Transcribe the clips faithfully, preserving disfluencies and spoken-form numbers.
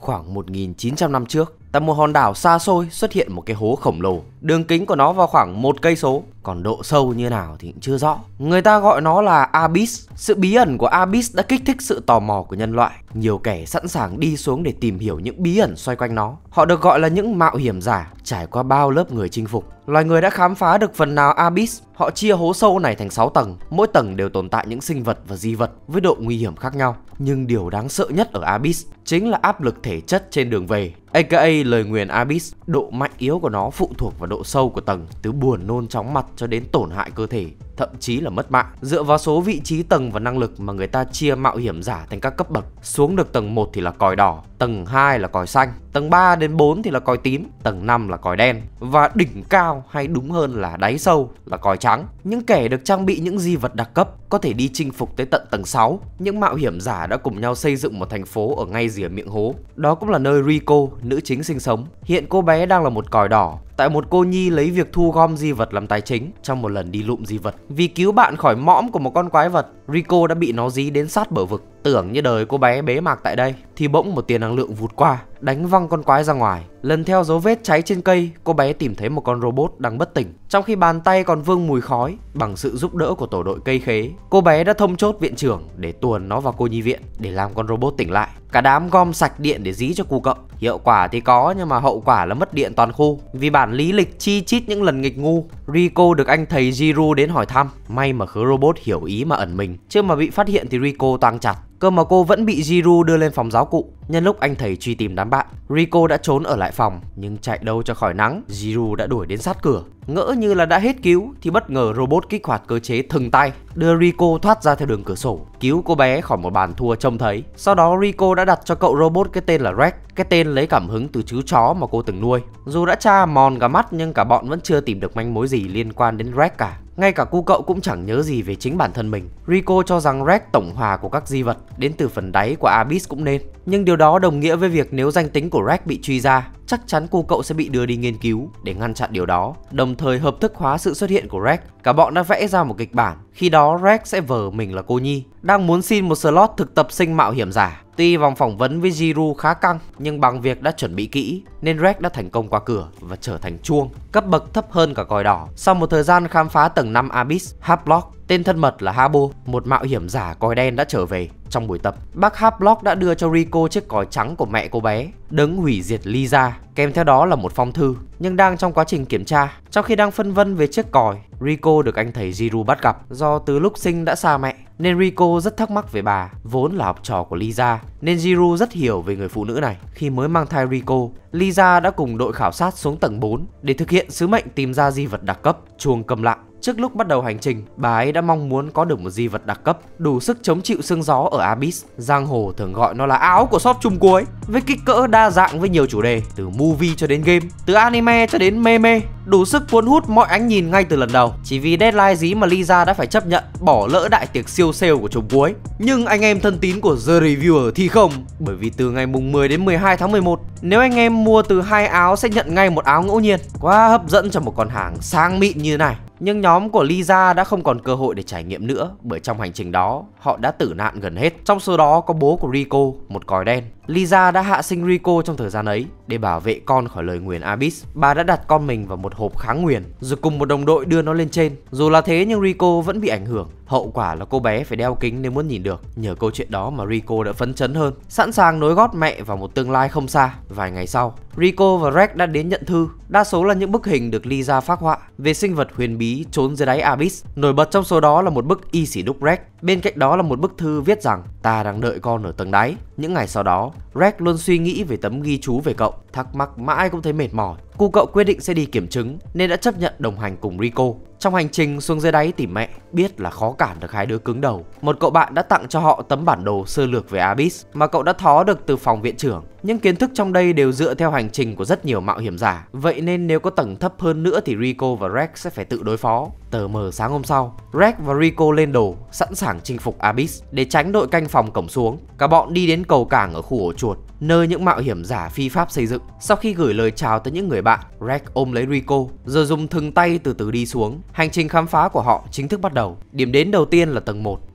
khoảng một nghìn chín trăm năm trước, tại một hòn đảo xa xôi xuất hiện một cái hố khổng lồ. Đường kính của nó vào khoảng một cây số, còn độ sâu như nào thì cũng chưa rõ. Người ta gọi nó là Abyss. Sự bí ẩn của Abyss đã kích thích sự tò mò của nhân loại. Nhiều kẻ sẵn sàng đi xuống để tìm hiểu những bí ẩn xoay quanh nó. Họ được gọi là những mạo hiểm giả, trải qua bao lớp người chinh phục. Loài người đã khám phá được phần nào Abyss. Họ chia hố sâu này thành sáu tầng, mỗi tầng đều tồn tại những sinh vật và di vật với độ nguy hiểm khác nhau. Nhưng điều đáng sợ nhất ở Abyss chính là áp lực thể chất trên đường về, aka lời nguyền Abyss. Độ mạnh yếu của nó phụ thuộc vào độ sâu của tầng, từ buồn nôn chóng mặt cho đến tổn hại cơ thể, thậm chí là mất mạng. Dựa vào số vị trí tầng và năng lực mà người ta chia mạo hiểm giả thành các cấp bậc. Xuống được tầng một thì là còi đỏ, tầng hai là còi xanh, tầng ba đến bốn thì là còi tím, tầng năm là còi đen, và đỉnh cao hay đúng hơn là đáy sâu là còi trắng. Những kẻ được trang bị những di vật đặc cấp có thể đi chinh phục tới tận tầng sáu. Những mạo hiểm giả đã cùng nhau xây dựng một thành phố ở ngay rìa miệng hố. Đó cũng là nơi Rico, nữ chính, sinh sống. Hiện cô bé đang là một còi đỏ, tại một cô nhi lấy việc thu gom di vật làm tài chính trong một lần đi lụm di vật. Vì cứu bạn khỏi mõm của một con quái vật, Rico đã bị nó dí đến sát bờ vực. Tưởng như đời cô bé bế mạc tại đây thì bỗng một tia năng lượng vụt qua, đánh văng con quái ra ngoài. Lần theo dấu vết cháy trên cây, cô bé tìm thấy một con robot đang bất tỉnh, trong khi bàn tay còn vương mùi khói. Bằng sự giúp đỡ của tổ đội cây khế, cô bé đã thông chốt viện trưởng để tuồn nó vào cô nhi viện để làm con robot tỉnh lại. Cả đám gom sạch điện để dí cho cu cậu. Hiệu quả thì có, nhưng mà hậu quả là mất điện toàn khu. Vì bản lý lịch chi chít những lần nghịch ngu, Rico được anh thầy Jiru đến hỏi thăm. May mà khứa robot hiểu ý mà ẩn mình, chứ mà bị phát hiện thì Rico toang chặt. Cơ mà cô vẫn bị Jiru đưa lên phòng giáo cụ. Nhân lúc anh thầy truy tìm đám bạn, Rico đã trốn ở lại phòng, nhưng chạy đâu cho khỏi nắng, Jiru đã đuổi đến sát cửa. Ngỡ như là đã hết cứu thì bất ngờ robot kích hoạt cơ chế thừng tay, đưa Rico thoát ra theo đường cửa sổ, cứu cô bé khỏi một bàn thua trông thấy. Sau đó Rico đã đặt cho cậu robot cái tên là Rex, cái tên lấy cảm hứng từ chú chó mà cô từng nuôi. Dù đã tra mòn cả mắt nhưng cả bọn vẫn chưa tìm được manh mối gì liên quan đến Rex cả. Ngay cả cu cậu cũng chẳng nhớ gì về chính bản thân mình. Rico cho rằng Rex tổng hòa của các di vật đến từ phần đáy của Abyss cũng nên. Nhưng điều đó đồng nghĩa với việc nếu danh tính của Rex bị truy ra, chắc chắn cu cậu sẽ bị đưa đi nghiên cứu. Để ngăn chặn điều đó, đồng thời hợp thức hóa sự xuất hiện của Rex, cả bọn đã vẽ ra một kịch bản. Khi đó Rex sẽ vờ mình là cô nhi, đang muốn xin một slot thực tập sinh mạo hiểm giả. Tuy vòng phỏng vấn với Jiru khá căng, nhưng bằng việc đã chuẩn bị kỹ nên Rex đã thành công qua cửa và trở thành chuông, cấp bậc thấp hơn cả còi đỏ. Sau một thời gian khám phá tầng năm Abyss, Havelock, tên thân mật là Habo, một mạo hiểm giả còi đen, đã trở về. Trong buổi tập, bác Havelock đã đưa cho Rico chiếc còi trắng của mẹ cô bé, đấng hủy diệt Lisa, kèm theo đó là một phong thư. Nhưng đang trong quá trình kiểm tra, trong khi đang phân vân về chiếc còi, Rico được anh thầy Jiru bắt gặp. Do từ lúc sinh đã xa mẹ nên Rico rất thắc mắc về bà. Vốn là học trò của Lisa nên Jiru rất hiểu về người phụ nữ này. Khi mới mang thai Rico, Lisa đã cùng đội khảo sát xuống tầng bốn để thực hiện sứ mệnh tìm ra di vật đặc cấp, chuông câm lặng. Trước lúc bắt đầu hành trình, bà ấy đã mong muốn có được một di vật đặc cấp đủ sức chống chịu sương gió ở Abyss. Giang hồ thường gọi nó là áo của shop chung cuối, với kích cỡ đa dạng với nhiều chủ đề, từ movie cho đến game, từ anime cho đến meme, đủ sức cuốn hút mọi ánh nhìn ngay từ lần đầu. Chỉ vì deadline dí mà Lisa đã phải chấp nhận bỏ lỡ đại tiệc siêu sale của chùm cuối. Nhưng anh em thân tín của The Reviewer thì không, bởi vì từ ngày mùng mười đến mười hai tháng mười một, nếu anh em mua từ hai áo sẽ nhận ngay một áo ngẫu nhiên. Quá hấp dẫn cho một con hàng sang mịn như này. Nhưng nhóm của Lisa đã không còn cơ hội để trải nghiệm nữa, bởi trong hành trình đó họ đã tử nạn gần hết. Trong số đó có bố của Rico, một còi đen. Lisa đã hạ sinh Rico trong thời gian ấy để bảo vệ con khỏi lời nguyền Abyss. Bà đã đặt con mình vào một hộp kháng nguyền rồi cùng một đồng đội đưa nó lên trên. Dù là thế nhưng Rico vẫn bị ảnh hưởng. Hậu quả là cô bé phải đeo kính nếu muốn nhìn được. Nhờ câu chuyện đó mà Rico đã phấn chấn hơn, sẵn sàng nối gót mẹ vào một tương lai không xa. Vài ngày sau, Rico và Rex đã đến nhận thư. Đa số là những bức hình được Lisa phác họa về sinh vật huyền bí trốn dưới đáy Abyss. Nổi bật trong số đó là một bức y xỉ đúc Rex. Bên cạnh đó là một bức thư viết rằng ta đang đợi con ở tầng đáy. Những ngày sau đó, Rex luôn suy nghĩ về tấm ghi chú về cậu, thắc mắc mãi cũng thấy mệt mỏi. Cu cậu quyết định sẽ đi kiểm chứng nên đã chấp nhận đồng hành cùng Rico. Trong hành trình xuống dưới đáy tìm mẹ, biết là khó cản được hai đứa cứng đầu, một cậu bạn đã tặng cho họ tấm bản đồ sơ lược về Abyss mà cậu đã thó được từ phòng viện trưởng. Những kiến thức trong đây đều dựa theo hành trình của rất nhiều mạo hiểm giả, vậy nên nếu có tầng thấp hơn nữa thì Rico và Rex sẽ phải tự đối phó. Tờ mờ sáng hôm sau, Rex và Rico lên đồ, sẵn sàng chinh phục Abyss. Để tránh đội canh phòng cổng xuống, cả bọn đi đến cầu cảng ở khu ổ chuột, nơi những mạo hiểm giả phi pháp xây dựng. Sau khi gửi lời chào tới những người bạn, Rex ôm lấy Rico rồi dùng thừng tay từ từ đi xuống. Hành trình khám phá của họ chính thức bắt đầu. Điểm đến đầu tiên là tầng một,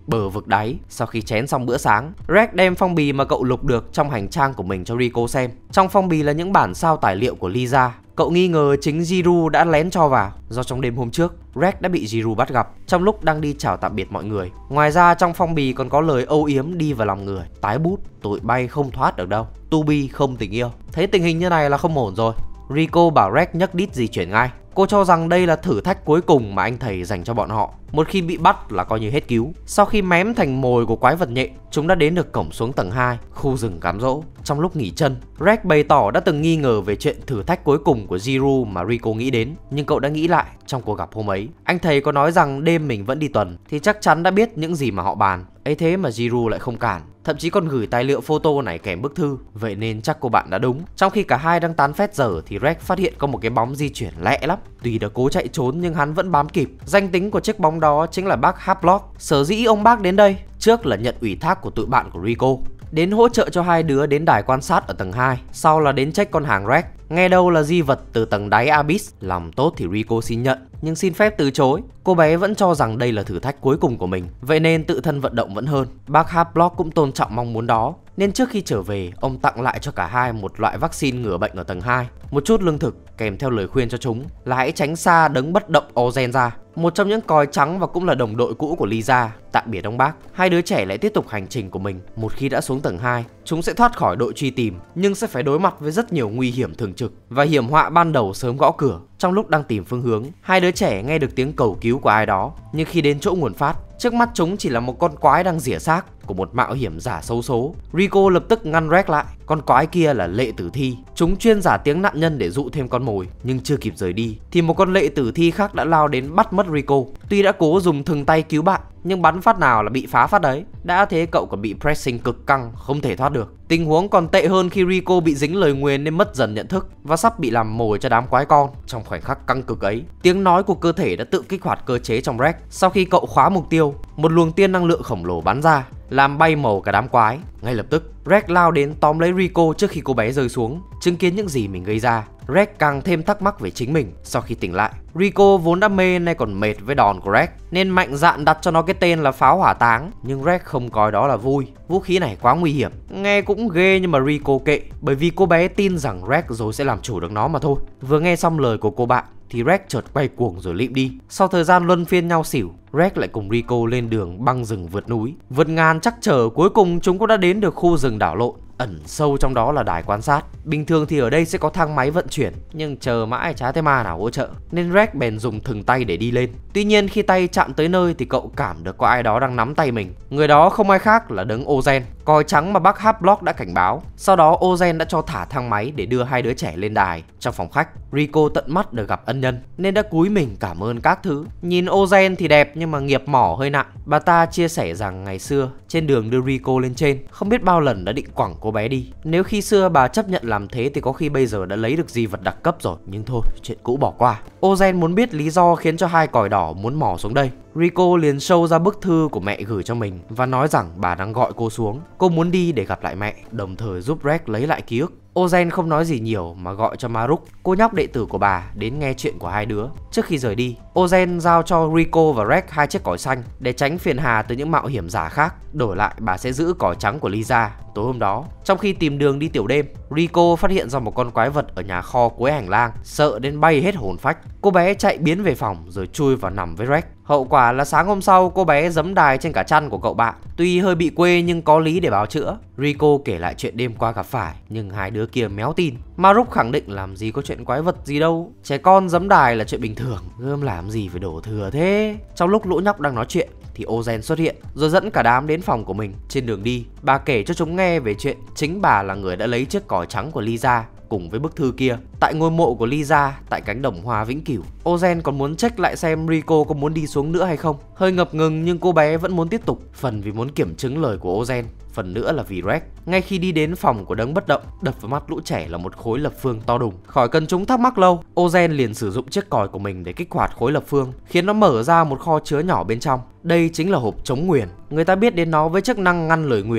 bờ vực đáy. Sau khi chén xong bữa sáng, Rex đem phong bì mà cậu lục được trong hành trang của mình cho Rico xem. Trong phong bì là những bản sao tài liệu của Lisa. Cậu nghi ngờ chính Jiru đã lén cho vào, do trong đêm hôm trước Rex đã bị Jiru bắt gặp trong lúc đang đi chào tạm biệt mọi người. Ngoài ra trong phong bì còn có lời âu yếm đi vào lòng người: tái bút, tụi bay không thoát được đâu, to be không tình yêu. Thấy tình hình như này là không ổn rồi, Rico bảo Rex nhấc đít di chuyển ngay. Cô cho rằng đây là thử thách cuối cùng mà anh thầy dành cho bọn họ. Một khi bị bắt là coi như hết cứu. Sau khi mém thành mồi của quái vật nhện, chúng đã đến được cổng xuống tầng hai, khu rừng cám dỗ. Trong lúc nghỉ chân, Rex bày tỏ đã từng nghi ngờ về chuyện thử thách cuối cùng của Jiru mà Rico nghĩ đến. Nhưng cậu đã nghĩ lại trong cuộc gặp hôm ấy, anh thầy có nói rằng đêm mình vẫn đi tuần thì chắc chắn đã biết những gì mà họ bàn. Ấy thế mà Jiru lại không cản, thậm chí còn gửi tài liệu photo này kèm bức thư. Vậy nên chắc cô bạn đã đúng. Trong khi cả hai đang tán phét dở thì Rex phát hiện có một cái bóng di chuyển lẹ lắm. Tuy đã cố chạy trốn nhưng hắn vẫn bám kịp. Danh tính của chiếc bóng đó chính là bác Havelock. Sở dĩ ông bác đến đây trước là nhận ủy thác của tụi bạn của Rico, đến hỗ trợ cho hai đứa đến đài quan sát ở tầng hai, sau là đến check con hàng Rex. Nghe đâu là di vật từ tầng đáy Abyss. Lòng tốt thì Rico xin nhận, nhưng xin phép từ chối. Cô bé vẫn cho rằng đây là thử thách cuối cùng của mình, vậy nên tự thân vận động vẫn hơn. Bác Havelock cũng tôn trọng mong muốn đó, nên trước khi trở về, ông tặng lại cho cả hai một loại vaccine ngừa bệnh ở tầng hai, một chút lương thực, kèm theo lời khuyên cho chúng là hãy tránh xa đấng bất động Ozen ra, một trong những còi trắng và cũng là đồng đội cũ của Lisa. Tạm biệt ông bác, hai đứa trẻ lại tiếp tục hành trình của mình. Một khi đã xuống tầng hai, chúng sẽ thoát khỏi đội truy tìm, nhưng sẽ phải đối mặt với rất nhiều nguy hiểm thường trực và hiểm họa ban đầu sớm gõ cửa. Trong lúc đang tìm phương hướng, hai đứa trẻ nghe được tiếng cầu cứu của ai đó, nhưng khi đến chỗ nguồn phát, trước mắt chúng chỉ là một con quái đang rỉa xác của một mạo hiểm giả xấu số. Rico lập tức ngăn Rex lại. Con quái kia là lệ tử thi, chúng chuyên giả tiếng nạn nhân để dụ thêm con mồi. Nhưng chưa kịp rời đi thì một con lệ tử thi khác đã lao đến bắt mất Rico. Tuy đã cố dùng thừng tay cứu bạn, nhưng bắn phát nào là bị phá phát đấy. Đã thế cậu còn bị pressing cực căng, không thể thoát được. Tình huống còn tệ hơn khi Rico bị dính lời nguyền nên mất dần nhận thức và sắp bị làm mồi cho đám quái con. Trong khoảnh khắc căng cực ấy, tiếng nói của cơ thể đã tự kích hoạt cơ chế trong Rex. Sau khi cậu khóa mục tiêu, một luồng tiên năng lượng khổng lồ bắn ra, làm bay màu cả đám quái. Ngay lập tức, Rex lao đến tóm lấy Rico trước khi cô bé rơi xuống. Chứng kiến những gì mình gây ra, Rex càng thêm thắc mắc về chính mình. Sau khi tỉnh lại, Rico vốn đã mê nay còn mệt với đòn của Rex, nên mạnh dạn đặt cho nó cái tên là pháo hỏa táng. Nhưng Rex không coi đó là vui, vũ khí này quá nguy hiểm. Nghe cũng ghê nhưng mà Rico kệ, bởi vì cô bé tin rằng Rex rồi sẽ làm chủ được nó mà thôi. Vừa nghe xong lời của cô bạn thì Rex chợt quay cuồng rồi lịm đi. Sau thời gian luân phiên nhau xỉu, Rex lại cùng Rico lên đường băng rừng vượt núi, vượt ngàn trắc trở. Cuối cùng chúng cũng đã đến được khu rừng đảo lộn. Ẩn sâu trong đó là đài quan sát. Bình thường thì ở đây sẽ có thang máy vận chuyển, nhưng chờ mãi chả thấy ma nào hỗ trợ, nên Rex bèn dùng thừng tay để đi lên. Tuy nhiên khi tay chạm tới nơi thì cậu cảm được có ai đó đang nắm tay mình. Người đó không ai khác là đấng Ozen, còi trắng mà bác Havelock đã cảnh báo. Sau đó Ozen đã cho thả thang máy để đưa hai đứa trẻ lên đài. Trong phòng khách, Rico tận mắt được gặp ân nhân nên đã cúi mình cảm ơn các thứ. Nhìn Ozen thì đẹp nhưng mà nghiệp mỏ hơi nặng. Bà ta chia sẻ rằng ngày xưa trên đường đưa Rico lên trên, không biết bao lần đã định quẳng cô bé đi. Nếu khi xưa bà chấp nhận làm thế thì có khi bây giờ đã lấy được di vật đặc cấp rồi. Nhưng thôi, chuyện cũ bỏ qua. Ozen muốn biết lý do khiến cho hai còi đỏ muốn mò xuống đây. Rico liền show ra bức thư của mẹ gửi cho mình và nói rằng bà đang gọi cô xuống. Cô muốn đi để gặp lại mẹ, đồng thời giúp Rex lấy lại ký ức. Ozen không nói gì nhiều mà gọi cho Maruk, cô nhóc đệ tử của bà, đến nghe chuyện của hai đứa. Trước khi rời đi, Ozen giao cho Rico và Rex hai chiếc còi xanh để tránh phiền hà từ những mạo hiểm giả khác. Đổi lại bà sẽ giữ còi trắng của Lisa. Tối hôm đó, trong khi tìm đường đi tiểu đêm, Rico phát hiện ra một con quái vật ở nhà kho cuối hành lang, sợ đến bay hết hồn phách. Cô bé chạy biến về phòng rồi chui vào nằm với Rex. Hậu quả là sáng hôm sau cô bé giẫm đài trên cả chăn của cậu bạn. Tuy hơi bị quê nhưng có lý để báo chữa. Rico kể lại chuyện đêm qua gặp phải, nhưng hai đứa kia méo tin. Maruk khẳng định làm gì có chuyện quái vật gì đâu, trẻ con giẫm đài là chuyện bình thường, gươm làm gì phải đổ thừa thế. Trong lúc lũ nhóc đang nói chuyện thì Ozen xuất hiện rồi dẫn cả đám đến phòng của mình. Trên đường đi, bà kể cho chúng nghe về chuyện chính bà là người đã lấy chiếc còi trắng của Lisa cùng với bức thư kia tại ngôi mộ của Lisa tại cánh đồng hoa vĩnh cửu. Ozen còn muốn check lại xem Rico có muốn đi xuống nữa hay không. Hơi ngập ngừng nhưng cô bé vẫn muốn tiếp tục, phần vì muốn kiểm chứng lời của Ozen, phần nữa là vì Rex. Ngay khi đi đến phòng của đấng bất động, đập vào mắt lũ trẻ là một khối lập phương to đùng. Khỏi cần chúng thắc mắc lâu, Ozen liền sử dụng chiếc còi của mình để kích hoạt khối lập phương, khiến nó mở ra một kho chứa nhỏ bên trong. Đây chính là hộp chống nguyền. Người ta biết đến nó với chức năng ngăn lời nguyền,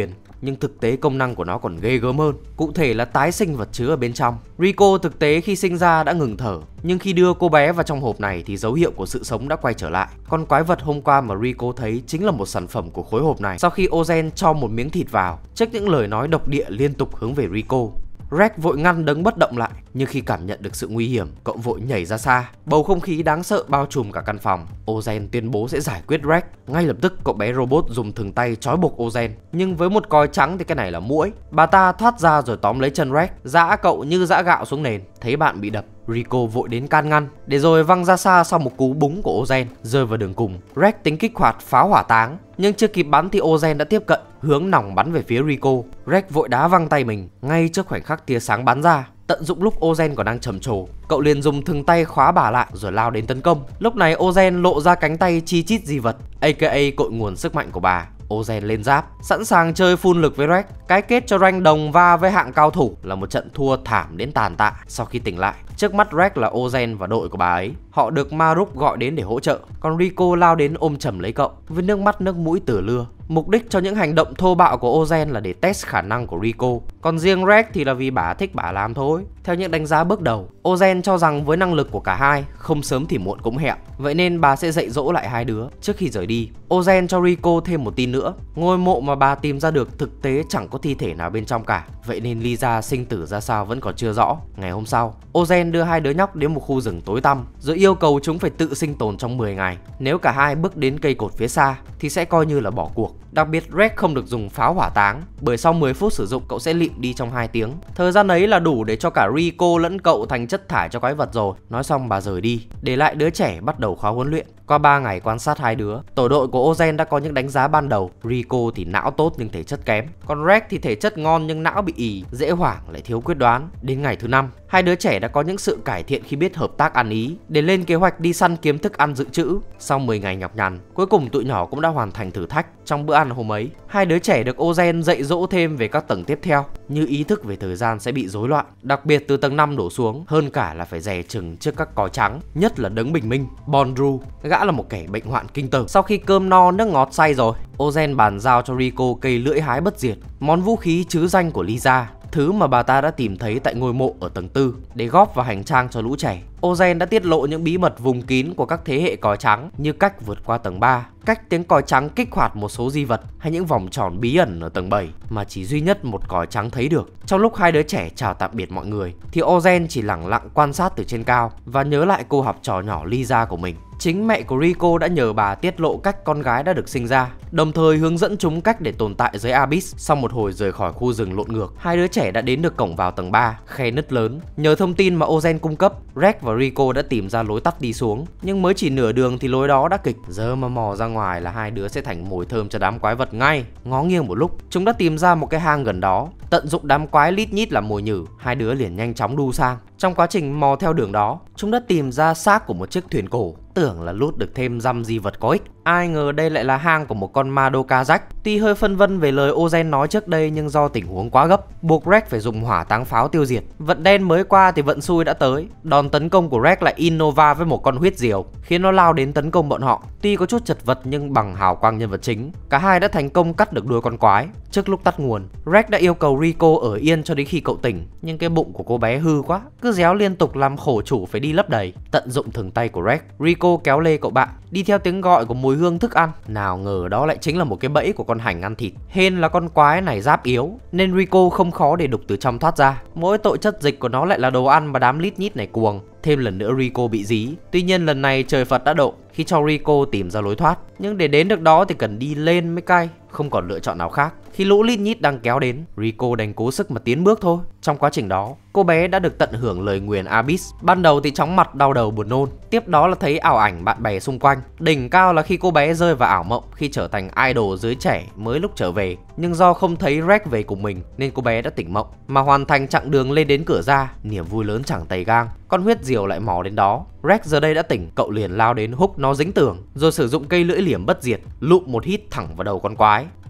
nhưng thực tế công năng của nó còn ghê gớm hơn, cụ thể là tái sinh vật chứa ở bên trong. Rico thực tế khi sinh ra đã ngừng thở, nhưng khi đưa cô bé vào trong hộp này thì dấu hiệu của sự sống đã quay trở lại. Con quái vật hôm qua mà Rico thấy chính là một sản phẩm của khối hộp này sau khi Ozen cho một miếng thịt vào. Trước những lời nói độc địa liên tục hướng về Rico, Rex vội ngăn đấng bất động lại, nhưng khi cảm nhận được sự nguy hiểm, cậu vội nhảy ra xa. Bầu không khí đáng sợ bao trùm cả căn phòng. Ozen tuyên bố sẽ giải quyết Rex. Ngay lập tức cậu bé robot dùng thừng tay trói buộc Ozen, nhưng với một còi trắng thì cái này là muỗi. Bà ta thoát ra rồi tóm lấy chân Rex, giã cậu như giã gạo xuống nền. Thấy bạn bị đập, Rico vội đến can ngăn, để rồi văng ra xa sau một cú búng của Ozen. Rơi vào đường cùng, Rex tính kích hoạt pháo hỏa táng, nhưng chưa kịp bắn thì Ozen đã tiếp cận, hướng nòng bắn về phía Rico. Rex vội đá văng tay mình ngay trước khoảnh khắc tia sáng bắn ra. Tận dụng lúc Ozen còn đang trầm trồ, cậu liền dùng thừng tay khóa bà lại rồi lao đến tấn công. Lúc này Ozen lộ ra cánh tay chi chít di vật, aka cội nguồn sức mạnh của bà. Ozen lên giáp, sẵn sàng chơi phun lực với Rex. Cái kết cho rank đồng va với hạng cao thủ là một trận thua thảm đến tàn tạ. Sau khi tỉnh lại, trước mắt Rex là Ozen và đội của bà ấy. Họ được Maruk gọi đến để hỗ trợ, còn Rico lao đến ôm chầm lấy cậu với nước mắt nước mũi tửa lưa. Mục đích cho những hành động thô bạo của Ozen là để test khả năng của Rico, còn riêng Rex thì là vì bà thích bà làm thôi. Theo những đánh giá bước đầu, Ozen cho rằng với năng lực của cả hai, không sớm thì muộn cũng hẹn, vậy nên bà sẽ dạy dỗ lại hai đứa. Trước khi rời đi, Ozen cho Rico thêm một tin nữa: ngôi mộ mà bà tìm ra được thực tế chẳng có thi thể nào bên trong cả, vậy nên Lisa sinh tử ra sao vẫn còn chưa rõ. Ngày hôm sau, Ozen đưa hai đứa nhóc đến một khu rừng tối tăm, rồi yêu cầu chúng phải tự sinh tồn trong mười ngày. Nếu cả hai bước đến cây cột phía xa thì sẽ coi như là bỏ cuộc. Đặc biệt Rex không được dùng pháo hỏa táng, bởi sau mười phút sử dụng cậu sẽ lịm đi trong hai tiếng. Thời gian ấy là đủ để cho cả Rico lẫn cậu thành chất thải cho quái vật rồi. Nói xong bà rời đi, để lại đứa trẻ bắt đầu khóa huấn luyện. Qua ba ngày quan sát hai đứa, tổ đội của Ozen đã có những đánh giá ban đầu. Rico thì não tốt nhưng thể chất kém, còn Rex thì thể chất ngon nhưng não bị ì, dễ hoảng lại thiếu quyết đoán. Đến ngày thứ năm, hai đứa trẻ đã có những sự cải thiện khi biết hợp tác ăn ý, để lên kế hoạch đi săn kiếm thức ăn dự trữ. Sau mười ngày nhọc nhằn, cuối cùng tụi nhỏ cũng đã hoàn thành thử thách. Trong bữa ăn hôm ấy, hai đứa trẻ được Ozen dạy dỗ thêm về các tầng tiếp theo, như ý thức về thời gian sẽ bị rối loạn, đặc biệt từ tầng năm đổ xuống, hơn cả là phải dè chừng trước các cò trắng, nhất là đấng bình minh Bondru. Gã là một kẻ bệnh hoạn kinh tởm. Sau khi cơm no nước ngọt say rồi, Ozen bàn giao cho Rico cây lưỡi hái bất diệt, món vũ khí trứ danh của Lisa, thứ mà bà ta đã tìm thấy tại ngôi mộ ở tầng tư, để góp vào hành trang cho lũ trẻ. Ozen đã tiết lộ những bí mật vùng kín của các thế hệ còi trắng, như cách vượt qua tầng ba, cách tiếng còi trắng kích hoạt một số di vật, hay những vòng tròn bí ẩn ở tầng bảy mà chỉ duy nhất một còi trắng thấy được. Trong lúc hai đứa trẻ chào tạm biệt mọi người thì Ozen chỉ lẳng lặng quan sát từ trên cao và nhớ lại cô học trò nhỏ Lisa của mình. Chính mẹ của Rico đã nhờ bà tiết lộ cách con gái đã được sinh ra, đồng thời hướng dẫn chúng cách để tồn tại dưới Abyss. Sau một hồi rời khỏi khu rừng lộn ngược, hai đứa trẻ đã đến được cổng vào tầng ba, khe nứt lớn. Nhờ thông tin mà Ozen cung cấp, Rex và Rico đã tìm ra lối tắt đi xuống, nhưng mới chỉ nửa đường thì lối đó đã kịch. Giờ mà mò ra ngoài là hai đứa sẽ thành mồi thơm cho đám quái vật ngay. Ngó nghiêng một lúc, chúng đã tìm ra một cái hang gần đó. Tận dụng đám quái lít nhít làm mồi nhử, hai đứa liền nhanh chóng đu sang. Trong quá trình mò theo đường đó, chúng đã tìm ra xác của một chiếc thuyền cổ, tưởng là lút được thêm dăm di vật có ích. Ai ngờ đây lại là hang của một con Madoka rách. Tuy hơi phân vân về lời Ozen nói trước đây, nhưng do tình huống quá gấp, buộc Rex phải dùng hỏa táng pháo tiêu diệt. Vận đen mới qua thì vận xui đã tới. Đòn tấn công của Rex lại Innova với một con huyết diều, khiến nó lao đến tấn công bọn họ. Tuy có chút chật vật nhưng bằng hào quang nhân vật chính, cả hai đã thành công cắt được đuôi con quái. Trước lúc tắt nguồn, Rex đã yêu cầu Rico ở yên cho đến khi cậu tỉnh, nhưng cái bụng của cô bé hư quá, cứ réo liên tục làm khổ chủ phải đi lấp đầy. Tận dụng thừng tay của Rex, Rico kéo lê cậu bạn đi theo tiếng gọi của mùi hương thức ăn. Nào ngờ đó lại chính là một cái bẫy của con hành ăn thịt. Hên là con quái này giáp yếu nên Rico không khó để đục từ trong thoát ra. Mỗi tội chất dịch của nó lại là đồ ăn mà đám lít nhít này cuồng. Thêm lần nữa Rico bị dí. Tuy nhiên lần này trời Phật đã độ khi cho Rico tìm ra lối thoát, nhưng để đến được đó thì cần đi lên mới cay, không còn lựa chọn nào khác. Khi lũ lít nhít đang kéo đến, Rico đành cố sức mà tiến bước thôi. Trong quá trình đó, cô bé đã được tận hưởng lời nguyền Abyss. Ban đầu thì chóng mặt đau đầu buồn nôn, tiếp đó là thấy ảo ảnh bạn bè xung quanh. Đỉnh cao là khi cô bé rơi vào ảo mộng khi trở thành idol giới trẻ mới lúc trở về. Nhưng do không thấy Rex về cùng mình nên cô bé đã tỉnh mộng, mà hoàn thành chặng đường lên đến cửa ra. Niềm vui lớn chẳng tày gang, con huyết diều lại mò đến đó. Rex giờ đây đã tỉnh, cậu liền lao đến húc nó dính tường, rồi sử dụng cây lưỡi liềm bất diệt lụm một hít thẳng vào đầu con quái.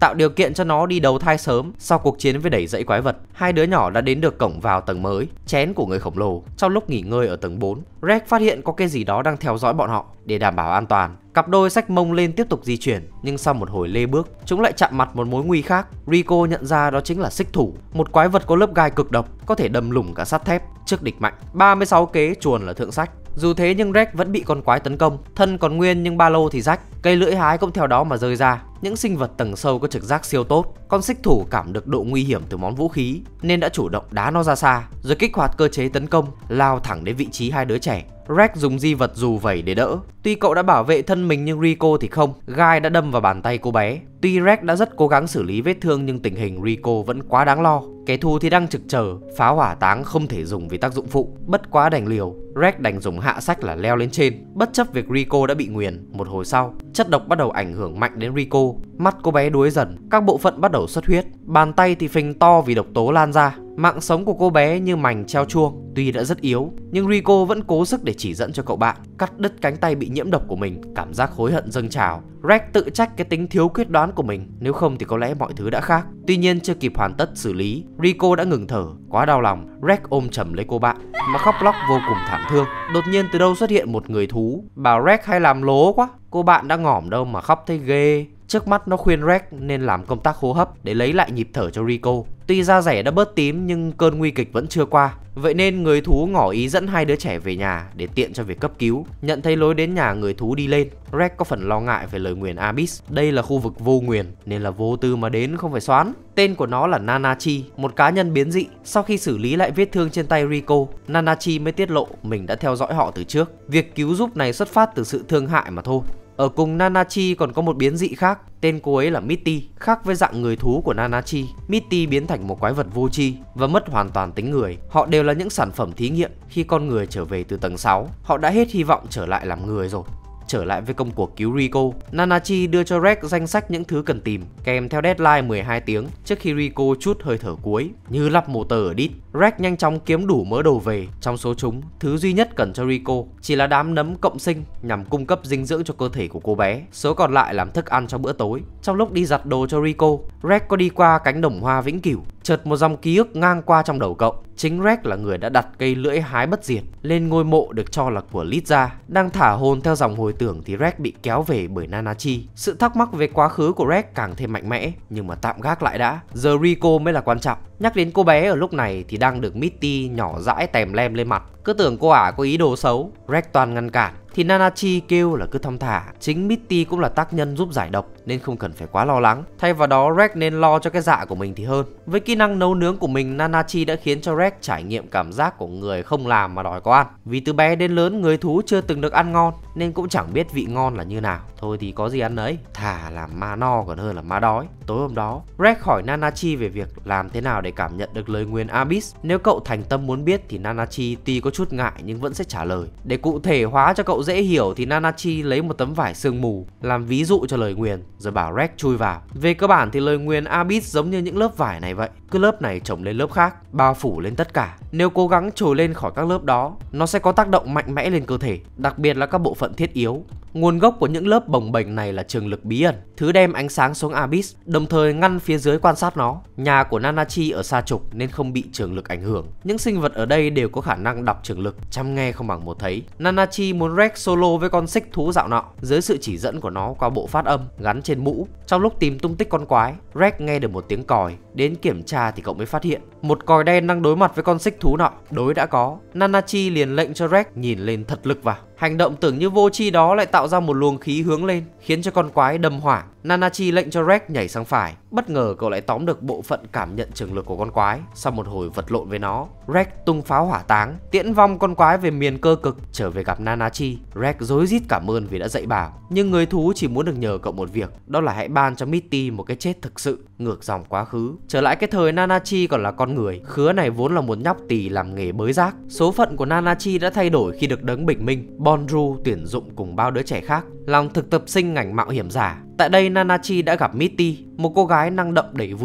tạo điều kiện cho nó đi đầu thai sớm. Sau cuộc chiến với đẩy dãy quái vật, hai đứa nhỏ đã đến được cổng vào tầng mới, chén của người khổng lồ. Trong lúc nghỉ ngơi ở tầng bốn, Rex phát hiện có cái gì đó đang theo dõi bọn họ. Để đảm bảo an toàn, cặp đôi xách mông lên tiếp tục di chuyển, nhưng sau một hồi lê bước, chúng lại chạm mặt một mối nguy khác. Rico nhận ra đó chính là xích thủ, một quái vật có lớp gai cực độc, có thể đâm lủng cả sắt thép. Trước địch mạnh, ba mươi sáu kế chuồn là thượng sách. Dù thế nhưng Rex vẫn bị con quái tấn công, thân còn nguyên nhưng ba lô thì rách, cây lưỡi hái cũng theo đó mà rơi ra. Những sinh vật tầng sâu có trực giác siêu tốt, con xích thủ cảm được độ nguy hiểm từ món vũ khí nên đã chủ động đá nó ra xa, rồi kích hoạt cơ chế tấn công, lao thẳng đến vị trí hai đứa trẻ. Rex dùng di vật dù vẩy để đỡ. Tuy cậu đã bảo vệ thân mình nhưng Rico thì không, gai đã đâm vào bàn tay cô bé. Tuy Rex đã rất cố gắng xử lý vết thương nhưng tình hình Rico vẫn quá đáng lo. Kẻ thù thì đang trực chờ, pháo hỏa táng không thể dùng vì tác dụng phụ, bất quá đành liều. Rex đành dùng hạ sách là leo lên trên, bất chấp việc Rico đã bị nguyền. Một hồi sau, chất độc bắt đầu ảnh hưởng mạnh đến Rico, mắt cô bé đuối dần, các bộ phận bắt đầu xuất huyết, bàn tay thì phình to vì độc tố lan ra. Mạng sống của cô bé như mảnh treo chuông. Tuy đã rất yếu nhưng Rico vẫn cố sức để chỉ dẫn cho cậu bạn. Cắt đứt cánh tay bị nhiễm độc của mình, cảm giác hối hận dâng trào. Rex tự trách cái tính thiếu quyết đoán của mình, nếu không thì có lẽ mọi thứ đã khác. Tuy nhiên chưa kịp hoàn tất xử lý, Rico đã ngừng thở, quá đau lòng. Rex ôm chầm lấy cô bạn mà khóc lóc vô cùng thảm thương. Đột nhiên từ đâu xuất hiện một người thú, bảo Rex hay làm lố quá. Cô bạn đã ngỏm đâu mà khóc thấy ghê. Trước mắt nó khuyên Rex nên làm công tác hô hấp để lấy lại nhịp thở cho Rico. Tuy da rẻ đã bớt tím nhưng cơn nguy kịch vẫn chưa qua. Vậy nên người thú ngỏ ý dẫn hai đứa trẻ về nhà để tiện cho việc cấp cứu. Nhận thấy lối đến nhà người thú đi lên, Rex có phần lo ngại về lời nguyền Abyss. Đây là khu vực vô nguyền nên là vô tư mà đến, không phải xoán. Tên của nó là Nanachi, một cá nhân biến dị. Sau khi xử lý lại vết thương trên tay Rico, Nanachi mới tiết lộ mình đã theo dõi họ từ trước. Việc cứu giúp này xuất phát từ sự thương hại mà thôi. Ở cùng Nanachi còn có một biến dị khác, tên cô ấy là Mitty. Khác với dạng người thú của Nanachi, Mitty biến thành một quái vật vô tri và mất hoàn toàn tính người. Họ đều là những sản phẩm thí nghiệm. Khi con người trở về từ tầng sáu, họ đã hết hy vọng trở lại làm người rồi. Trở lại với công cuộc cứu Rico, Nanachi đưa cho Rex danh sách những thứ cần tìm, kèm theo deadline mười hai tiếng trước khi Rico trút hơi thở cuối. Như lắp motor ở đít, Rex nhanh chóng kiếm đủ mớ đồ về. Trong số chúng, thứ duy nhất cần cho Rico chỉ là đám nấm cộng sinh nhằm cung cấp dinh dưỡng cho cơ thể của cô bé. Số còn lại làm thức ăn cho bữa tối. Trong lúc đi giặt đồ cho Rico, Rex có đi qua cánh đồng hoa vĩnh cửu. Chợt một dòng ký ức ngang qua trong đầu cậu. Chính Rex là người đã đặt cây lưỡi hái bất diệt lên ngôi mộ được cho là của Lydia. Đang thả hồn theo dòng hồi tưởng thì Rex bị kéo về bởi Nanachi. Sự thắc mắc về quá khứ của Rex càng thêm mạnh mẽ, nhưng mà tạm gác lại đã. Giờ Rico mới là quan trọng. Nhắc đến cô bé ở lúc này thì đang được Mitty nhỏ dãi tèm lem lên mặt. Cứ tưởng cô ả có ý đồ xấu, Rex toàn ngăn cản. Thì Nanachi kêu là cứ thong thả. Chính Mitty cũng là tác nhân giúp giải độc nên không cần phải quá lo lắng. Thay vào đó Rex nên lo cho cái dạ của mình thì hơn. Với kỹ năng nấu nướng của mình, Nanachi đã khiến cho Rex trải nghiệm cảm giác của người không làm mà đòi có ăn. Vì từ bé đến lớn người thú chưa từng được ăn ngon nên cũng chẳng biết vị ngon là như nào. Thôi thì có gì ăn ấy, thà làm ma no còn hơn là ma đói. Tối hôm đó, Rex hỏi Nanachi về việc làm thế nào để cảm nhận được lời nguyền Abyss. Nếu cậu thành tâm muốn biết thì Nanachi tuy có chút ngại nhưng vẫn sẽ trả lời. Để cụ thể hóa cho cậu dễ hiểu thì Nanachi lấy một tấm vải sương mù làm ví dụ cho lời nguyền rồi bảo Rex chui vào. Về cơ bản thì lời nguyền Abyss giống như những lớp vải này vậy, cứ lớp này chồng lên lớp khác, bao phủ lên tất cả. Nếu cố gắng trồi lên khỏi các lớp đó, nó sẽ có tác động mạnh mẽ lên cơ thể, đặc biệt là các bộ phận thiết yếu. Nguồn gốc của những lớp bồng bềnh này là trường lực bí ẩn, thứ đem ánh sáng xuống Abyss, đồng thời ngăn phía dưới quan sát nó. Nhà của Nanachi ở xa trục nên không bị trường lực ảnh hưởng. Những sinh vật ở đây đều có khả năng đọc trường lực, chăm nghe không bằng một thấy. Nanachi muốn Rex solo với con xích thú dạo nọ dưới sự chỉ dẫn của nó qua bộ phát âm gắn trên mũ. Trong lúc tìm tung tích con quái, Rex nghe được một tiếng còi. Đến kiểm tra thì cậu mới phát hiện một còi đen đang đối mặt với con xích thú nọ. Đối đã có, Nanachi liền lệnh cho Rex nhìn lên thật lực vào. Hành động tưởng như vô tri đó lại tạo ra một luồng khí hướng lên, khiến cho con quái đâm hoảng. Nanachi lệnh cho Rex nhảy sang phải. Bất ngờ cậu lại tóm được bộ phận cảm nhận trường lực của con quái. Sau một hồi vật lộn với nó, Rex tung pháo hỏa táng, tiễn vong con quái về miền cơ cực. Trở về gặp Nanachi, Rex rối rít cảm ơn vì đã dạy bảo. Nhưng người thú chỉ muốn được nhờ cậu một việc, đó là hãy ban cho Mitty một cái chết thực sự, ngược dòng quá khứ. Trở lại cái thời Nanachi còn là con người, khứa này vốn là một nhóc tỳ làm nghề bới rác. Số phận của Nanachi đã thay đổi khi được đấng bình minh Bonru tuyển dụng cùng bao đứa trẻ khác làm thực tập sinh ngành mạo hiểm giả. Tại đây Nanachi đã gặp Mitty, một cô gái năng động đầy vui vẻ.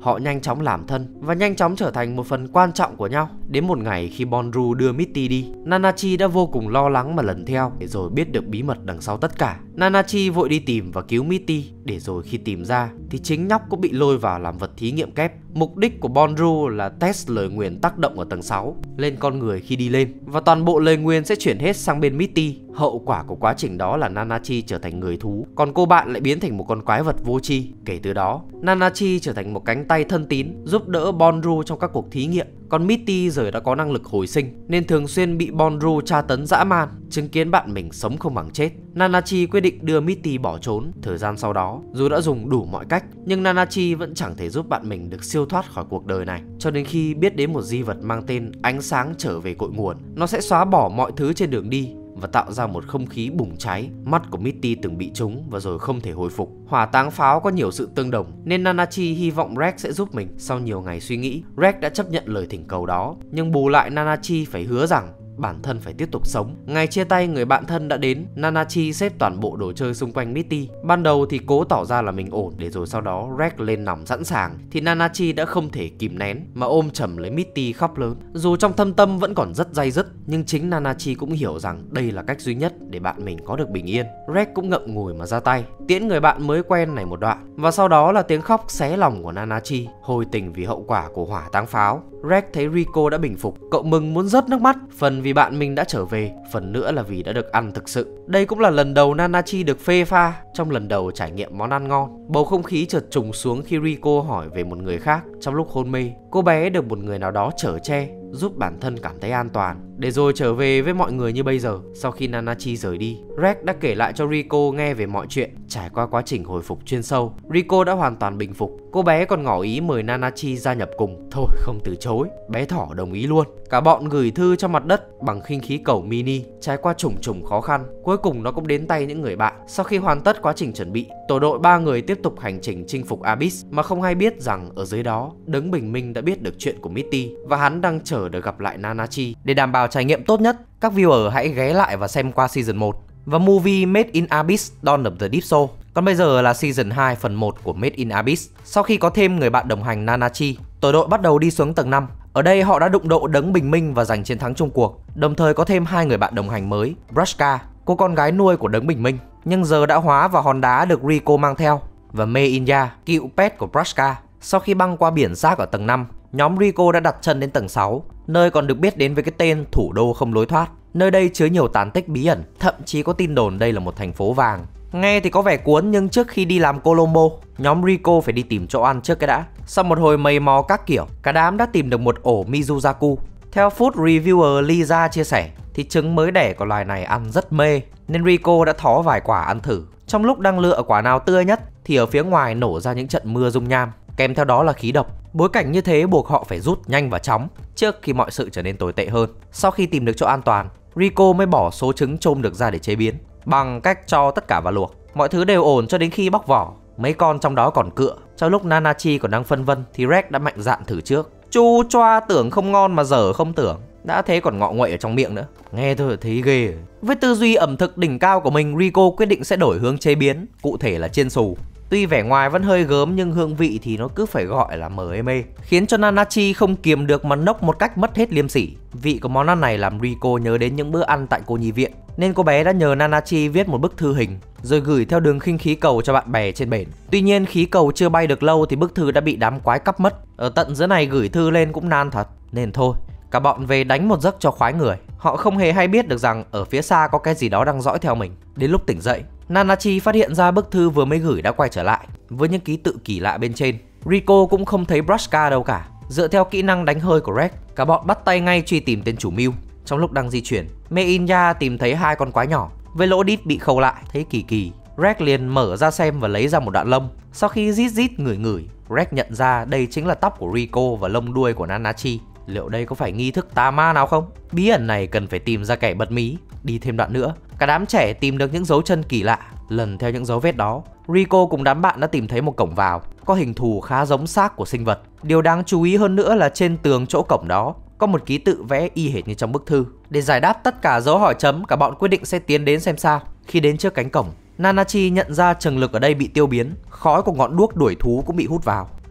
họ nhanh chóng làm thân và nhanh chóng trở thành một phần quan trọng của nhau. Đến một ngày khi Bonru đưa Mitty đi, Nanachi đã vô cùng lo lắng mà lần theo để rồi biết được bí mật đằng sau tất cả. Nanachi vội đi tìm và cứu Mitty, để rồi khi tìm ra thì chính nhóc cũng bị lôi vào làm vật thí nghiệm kép. Mục đích của Bonru là test lời nguyền tác động ở tầng sáu lên con người khi đi lên, và toàn bộ lời nguyền sẽ chuyển hết sang bên Mitty. Hậu quả của quá trình đó là Nanachi trở thành người thú, còn cô bạn lại biến thành một con quái vật vô tri. Kể từ đó, Nanachi trở thành một cánh tay thân tín giúp đỡ Bonru trong các cuộc thí nghiệm. Còn Mitty giờ đã có năng lực hồi sinh nên thường xuyên bị Bonru tra tấn dã man. Chứng kiến bạn mình sống không bằng chết, Nanachi quyết định đưa Mitty bỏ trốn. Thời gian sau đó, dù đã dùng đủ mọi cách nhưng Nanachi vẫn chẳng thể giúp bạn mình được siêu thoát khỏi cuộc đời này, cho đến khi biết đến một di vật mang tên ánh sáng trở về cội nguồn. Nó sẽ xóa bỏ mọi thứ trên đường đi và tạo ra một không khí bùng cháy. Mắt của Mitty từng bị trúng và rồi không thể hồi phục. Hỏa táng pháo có nhiều sự tương đồng nên Nanachi hy vọng Rex sẽ giúp mình. Sau nhiều ngày suy nghĩ, Rex đã chấp nhận lời thỉnh cầu đó, nhưng bù lại Nanachi phải hứa rằng bản thân phải tiếp tục sống. Ngày chia tay, người bạn thân đã đến. Nanachi xếp toàn bộ đồ chơi xung quanh Mitty. Ban đầu thì cố tỏ ra là mình ổn, để rồi sau đó Rex lên nòng sẵn sàng thì Nanachi đã không thể kìm nén mà ôm chầm lấy Mitty khóc lớn. Dù trong thâm tâm vẫn còn rất day dứt, nhưng chính Nanachi cũng hiểu rằng đây là cách duy nhất để bạn mình có được bình yên. Rex cũng ngậm ngùi mà ra tay tiễn người bạn mới quen này một đoạn, và sau đó là tiếng khóc xé lòng của Nanachi, hồi tình vì hậu quả của hỏa táng pháo. Rex thấy Rico đã bình phục, cậu mừng muốn rớt nước mắt, phần vì bạn mình đã trở về, phần nữa là vì đã được ăn thực sự. Đây cũng là lần đầu Nanachi được phê pha trong lần đầu trải nghiệm món ăn ngon. Bầu không khí chợt trùng xuống khi Rico hỏi về một người khác. Trong lúc hôn mê, cô bé được một người nào đó chở che, giúp bản thân cảm thấy an toàn, để rồi trở về với mọi người như bây giờ. Sau khi Nanachi rời đi, Rex đã kể lại cho Rico nghe về mọi chuyện. Trải qua quá trình hồi phục chuyên sâu, Rico đã hoàn toàn bình phục. Cô bé còn ngỏ ý mời Nanachi gia nhập cùng. Thôi không từ chối, bé thỏ đồng ý luôn. Cả bọn gửi thư cho mặt đất bằng khinh khí cầu mini. Trải qua trùng trùng khó khăn, cuối cùng nó cũng đến tay những người bạn. Sau khi hoàn tất quá trình chuẩn bị, tổ đội ba người tiếp tục hành trình chinh phục Abyss, mà không hay biết rằng ở dưới đó, đấng bình minh đã biết được chuyện của Mitty và hắn đang chờ được gặp lại Nanachi. Để đảm bảo trải nghiệm tốt nhất, các viewer hãy ghé lại và xem qua season một và movie Made in Abyss Dawn of the Deep Soul. Còn bây giờ là season hai phần một của Made in Abyss. Sau khi có thêm người bạn đồng hành Nanachi, tổ đội bắt đầu đi xuống tầng năm. Ở đây họ đã đụng độ đấng bình minh và giành chiến thắng chung cuộc. Đồng thời có thêm hai người bạn đồng hành mới, Brushka, cô con gái nuôi của đấng bình minh, nhưng giờ đã hóa vào hòn đá được Rico mang theo, và Meinya, cựu pet của Brushka. Sau khi băng qua biển rác ở tầng năm, nhóm Rico đã đặt chân đến tầng sáu, nơi còn được biết đến với cái tên thủ đô không lối thoát. Nơi đây chứa nhiều tàn tích bí ẩn, thậm chí có tin đồn đây là một thành phố vàng. Nghe thì có vẻ cuốn, nhưng trước khi đi làm Colombo, nhóm Rico phải đi tìm chỗ ăn trước cái đã. Sau một hồi mày mò các kiểu, cả đám đã tìm được một ổ Mizuzaku. Theo food reviewer Lisa chia sẻ thì trứng mới đẻ của loài này ăn rất mê, nên Rico đã thó vài quả ăn thử. Trong lúc đang lựa quả nào tươi nhất thì ở phía ngoài nổ ra những trận mưa dung nham, kèm theo đó là khí độc. Bối cảnh như thế buộc họ phải rút nhanh và chóng trước khi mọi sự trở nên tồi tệ hơn. Sau khi tìm được chỗ an toàn, Rico mới bỏ số trứng chôm được ra để chế biến bằng cách cho tất cả vào luộc. Mọi thứ đều ổn cho đến khi bóc vỏ, mấy con trong đó còn cựa. Trong lúc Nanachi còn đang phân vân thì Rex đã mạnh dạn thử trước. Chu choa tưởng không ngon mà dở không tưởng, đã thế còn ngọ nguậy ở trong miệng nữa. Nghe thôi thấy ghê rồi. Với tư duy ẩm thực đỉnh cao của mình, Rico quyết định sẽ đổi hướng chế biến, cụ thể là chiên xù. Tuy vẻ ngoài vẫn hơi gớm nhưng hương vị thì nó cứ phải gọi là mờ êm mê, khiến cho Nanachi không kiềm được mà nốc một cách mất hết liêm sỉ. Vị của món ăn này làm Rico nhớ đến những bữa ăn tại cô nhi viện, nên cô bé đã nhờ Nanachi viết một bức thư hình rồi gửi theo đường khinh khí cầu cho bạn bè trên bển. Tuy nhiên khí cầu chưa bay được lâu thì bức thư đã bị đám quái cắp mất. Ở tận dưới này gửi thư lên cũng nan thật, nên thôi cả bọn về đánh một giấc cho khoái người. Họ không hề hay biết được rằng ở phía xa có cái gì đó đang dõi theo mình. Đến lúc tỉnh dậy, Nanachi phát hiện ra bức thư vừa mới gửi đã quay trở lại với những ký tự kỳ lạ bên trên. Rico cũng không thấy Brushka đâu cả. Dựa theo kỹ năng đánh hơi của Rex, cả bọn bắt tay ngay truy tìm tên chủ mưu. Trong lúc đang di chuyển, Meinya tìm thấy hai con quái nhỏ với lỗ đít bị khâu lại, thấy kỳ kỳ. Rex liền mở ra xem và lấy ra một đoạn lông. Sau khi rít rít ngửi ngửi, Rex nhận ra đây chính là tóc của Rico và lông đuôi của Nanachi. Liệu đây có phải nghi thức tà ma nào không? Bí ẩn này cần phải tìm ra kẻ bật mí. Đi thêm đoạn nữa, cả đám trẻ tìm được những dấu chân kỳ lạ. Lần theo những dấu vết đó, Rico cùng đám bạn đã tìm thấy một cổng vào có hình thù khá giống xác của sinh vật. Điều đáng chú ý hơn nữa là trên tường chỗ cổng đó có một ký tự vẽ y hệt như trong bức thư. Để giải đáp tất cả dấu hỏi chấm, cả bọn quyết định sẽ tiến đến xem sao. Khi đến trước cánh cổng, Nanachi nhận ra trường lực ở đây bị tiêu biến, khói của ngọn đuốc đuổi thú cũng bị hút vào.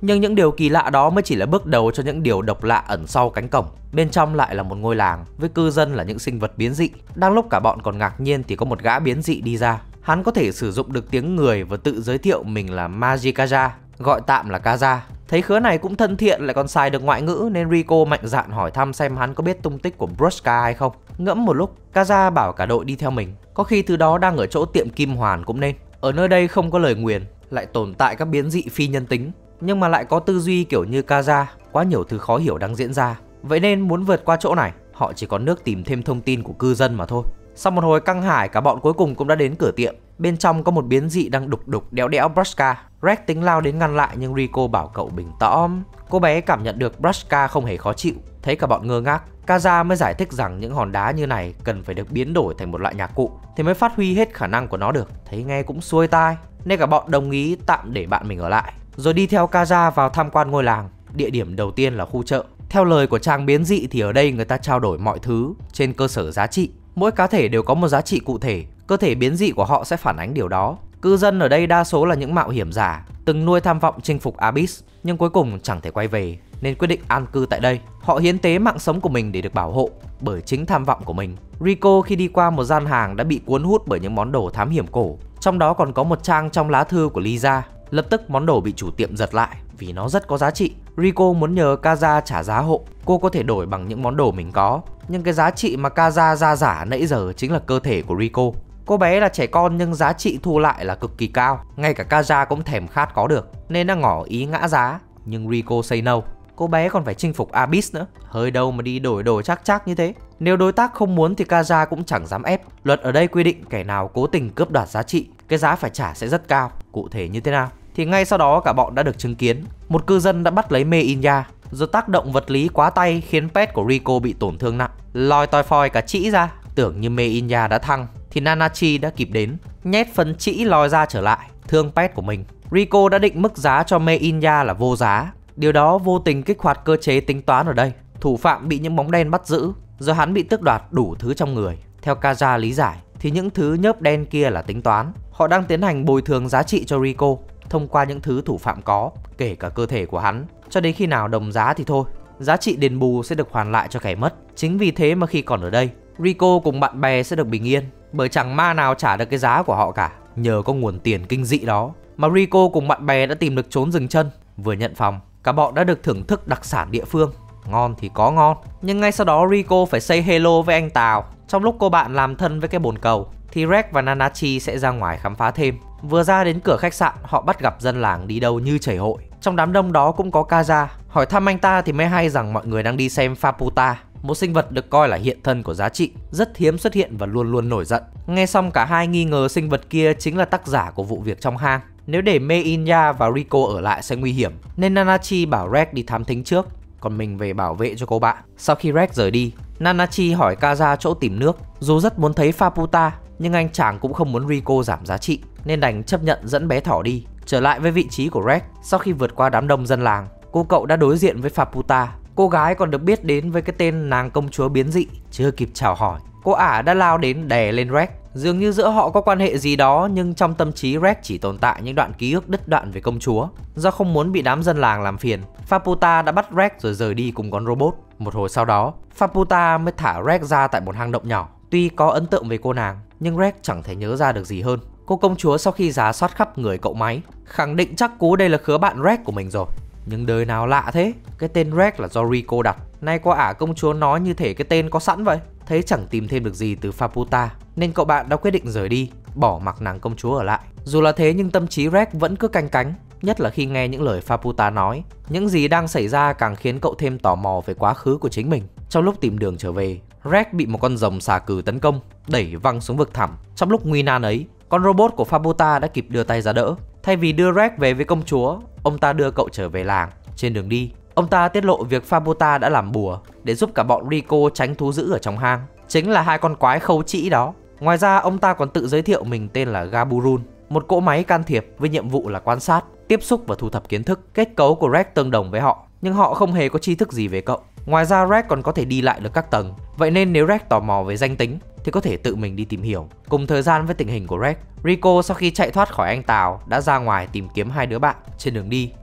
Nhưng những điều kỳ lạ đó mới chỉ là bước đầu cho những điều độc lạ ẩn sau cánh cổng. Bên trong lại là một ngôi làng với cư dân là những sinh vật biến dị. Đang lúc cả bọn còn ngạc nhiên thì có một gã biến dị đi ra. Hắn có thể sử dụng được tiếng người và tự giới thiệu mình là Majikaja, gọi tạm là Kaza. Thấy khứa này cũng thân thiện lại còn xài được ngoại ngữ nên Rico mạnh dạn hỏi thăm xem hắn có biết tung tích của Bruska hay không. Ngẫm một lúc, Kaza bảo cả đội đi theo mình. Có khi thứ đó đang ở chỗ tiệm kim hoàn cũng nên. Ở nơi đây không có lời nguyền, lại tồn tại các biến dị phi nhân tính, nhưng mà lại có tư duy kiểu như Kaza. Quá nhiều thứ khó hiểu đang diễn ra. Vậy nên muốn vượt qua chỗ này, họ chỉ có nước tìm thêm thông tin của cư dân mà thôi. Sau một hồi căng hải, cả bọn cuối cùng cũng đã đến cửa tiệm. Bên trong có một biến dị đang đục đục đéo đẽo Bruska. Rex tính lao đến ngăn lại nhưng Rico bảo cậu bình tĩnh. Cô bé cảm nhận được Bruska không hề khó chịu. Thấy cả bọn ngơ ngác, Kaza mới giải thích rằng những hòn đá như này cần phải được biến đổi thành một loại nhạc cụ thì mới phát huy hết khả năng của nó được. Thấy nghe cũng xuôi tai nên cả bọn đồng ý tạm để bạn mình ở lại, rồi đi theo Kaza vào tham quan ngôi làng. Địa điểm đầu tiên là khu chợ. Theo lời của chàng biến dị thì ở đây người ta trao đổi mọi thứ trên cơ sở giá trị. Mỗi cá thể đều có một giá trị cụ thể, cơ thể biến dị của họ sẽ phản ánh điều đó. Cư dân ở đây đa số là những mạo hiểm giả từng nuôi tham vọng chinh phục Abyss nhưng cuối cùng chẳng thể quay về nên quyết định an cư tại đây. Họ hiến tế mạng sống của mình để được bảo hộ bởi chính tham vọng của mình. Rico khi đi qua một gian hàng đã bị cuốn hút bởi những món đồ thám hiểm cổ, trong đó còn có một trang trong lá thư của Lisa. Lập tức món đồ bị chủ tiệm giật lại vì nó rất có giá trị. Rico muốn nhờ Kaza trả giá hộ. Cô có thể đổi bằng những món đồ mình có, nhưng cái giá trị mà Kaza ra giả nãy giờ chính là cơ thể của Rico. Cô bé là trẻ con nhưng giá trị thu lại là cực kỳ cao. Ngay cả Kaza cũng thèm khát có được nên đã ngỏ ý ngã giá. Nhưng Rico say no. Cô bé còn phải chinh phục Abyss nữa, hơi đâu mà đi đổi đổi chắc chắc như thế. Nếu đối tác không muốn thì Kaza cũng chẳng dám ép. Luật ở đây quy định kẻ nào cố tình cướp đoạt giá trị, cái giá phải trả sẽ rất cao. Cụ thể như thế nào thì ngay sau đó cả bọn đã được chứng kiến. Một cư dân đã bắt lấy Meinya, rồi tác động vật lý quá tay khiến pet của Rico bị tổn thương nặng, lòi toi phoi cả trĩ ra. Tưởng như Meinya đã thăng thì Nanachi đã kịp đến, nhét phần trĩ lòi ra trở lại, thương pet của mình. Rico đã định mức giá cho Meinya là vô giá. Điều đó vô tình kích hoạt cơ chế tính toán ở đây. Thủ phạm bị những bóng đen bắt giữ, rồi hắn bị tước đoạt đủ thứ trong người. Theo Kaza lý giải thì những thứ nhớp đen kia là tính toán. Họ đang tiến hành bồi thường giá trị cho Rico thông qua những thứ thủ phạm có, kể cả cơ thể của hắn, cho đến khi nào đồng giá thì thôi. Giá trị đền bù sẽ được hoàn lại cho kẻ mất. Chính vì thế mà khi còn ở đây, Rico cùng bạn bè sẽ được bình yên, bởi chẳng ma nào trả được cái giá của họ cả. Nhờ có nguồn tiền kinh dị đó mà Rico cùng bạn bè đã tìm được chốn dừng chân. Vừa nhận phòng, cả bọn đã được thưởng thức đặc sản địa phương. Ngon thì có ngon, nhưng ngay sau đó Rico phải say hello với anh Tào. Trong lúc cô bạn làm thân với cái bồn cầu thì Rex và Nanachi sẽ ra ngoài khám phá thêm. Vừa ra đến cửa khách sạn, họ bắt gặp dân làng đi đâu như chảy hội. Trong đám đông đó cũng có Kaza. Hỏi thăm anh ta thì mới hay rằng mọi người đang đi xem Faputa, một sinh vật được coi là hiện thân của giá trị, rất hiếm xuất hiện và luôn luôn nổi giận. Nghe xong cả hai nghi ngờ sinh vật kia chính là tác giả của vụ việc trong hang. Nếu để Meinya và Rico ở lại sẽ nguy hiểm, nên Nanachi bảo Rex đi thám thính trước, còn mình về bảo vệ cho cô bạn. Sau khi Rex rời đi, Nanachi hỏi Kaza chỗ tìm nước. Dù rất muốn thấy Faputa, nhưng anh chàng cũng không muốn Rico giảm giá trị, nên đành chấp nhận dẫn bé thỏ đi. Trở lại với vị trí của Rex, sau khi vượt qua đám đông dân làng, cô cậu đã đối diện với Faputa. Cô gái còn được biết đến với cái tên nàng công chúa biến dị. Chưa kịp chào hỏi, cô ả đã lao đến đè lên Rex. Dường như giữa họ có quan hệ gì đó, nhưng trong tâm trí Rex chỉ tồn tại những đoạn ký ức đứt đoạn về công chúa. Do không muốn bị đám dân làng làm phiền, Faputa đã bắt Rex rồi rời đi cùng con robot. Một hồi sau đó, Faputa mới thả Rex ra tại một hang động nhỏ. Tuy có ấn tượng về cô nàng, nhưng Rex chẳng thể nhớ ra được gì hơn. Cô công chúa sau khi rà soát khắp người cậu máy, khẳng định chắc cú đây là khứa bạn Rex của mình rồi. Nhưng đời nào lạ thế, cái tên Rex là do Rico đặt. Nay qua ả công chúa nói như thể cái tên có sẵn vậy. Thấy chẳng tìm thêm được gì từ Faputa, nên cậu bạn đã quyết định rời đi, bỏ mặc nàng công chúa ở lại. Dù là thế nhưng tâm trí Rex vẫn cứ canh cánh, nhất là khi nghe những lời Faputa nói. Những gì đang xảy ra càng khiến cậu thêm tò mò về quá khứ của chính mình. Trong lúc tìm đường trở về, Rex bị một con rồng xà cừ tấn công, đẩy văng xuống vực thẳm. Trong lúc nguy nan ấy, con robot của Faputa đã kịp đưa tay ra đỡ. Thay vì đưa Rex về với công chúa, ông ta đưa cậu trở về làng. Trên đường đi, ông ta tiết lộ việc Faputa đã làm bùa để giúp cả bọn Rico tránh thú dữ ở trong hang, chính là hai con quái khâu trĩ đó. Ngoài ra, ông ta còn tự giới thiệu mình tên là Gaburun, một cỗ máy can thiệp với nhiệm vụ là quan sát, tiếp xúc và thu thập kiến thức. Kết cấu của Rex tương đồng với họ, nhưng họ không hề có tri thức gì về cậu. Ngoài ra, Rex còn có thể đi lại được các tầng. Vậy nên nếu Rex tò mò về danh tính thì có thể tự mình đi tìm hiểu. Cùng thời gian với tình hình của Rex, Rico sau khi chạy thoát khỏi anh Tào đã ra ngoài tìm kiếm hai đứa bạn. Trên đường đi,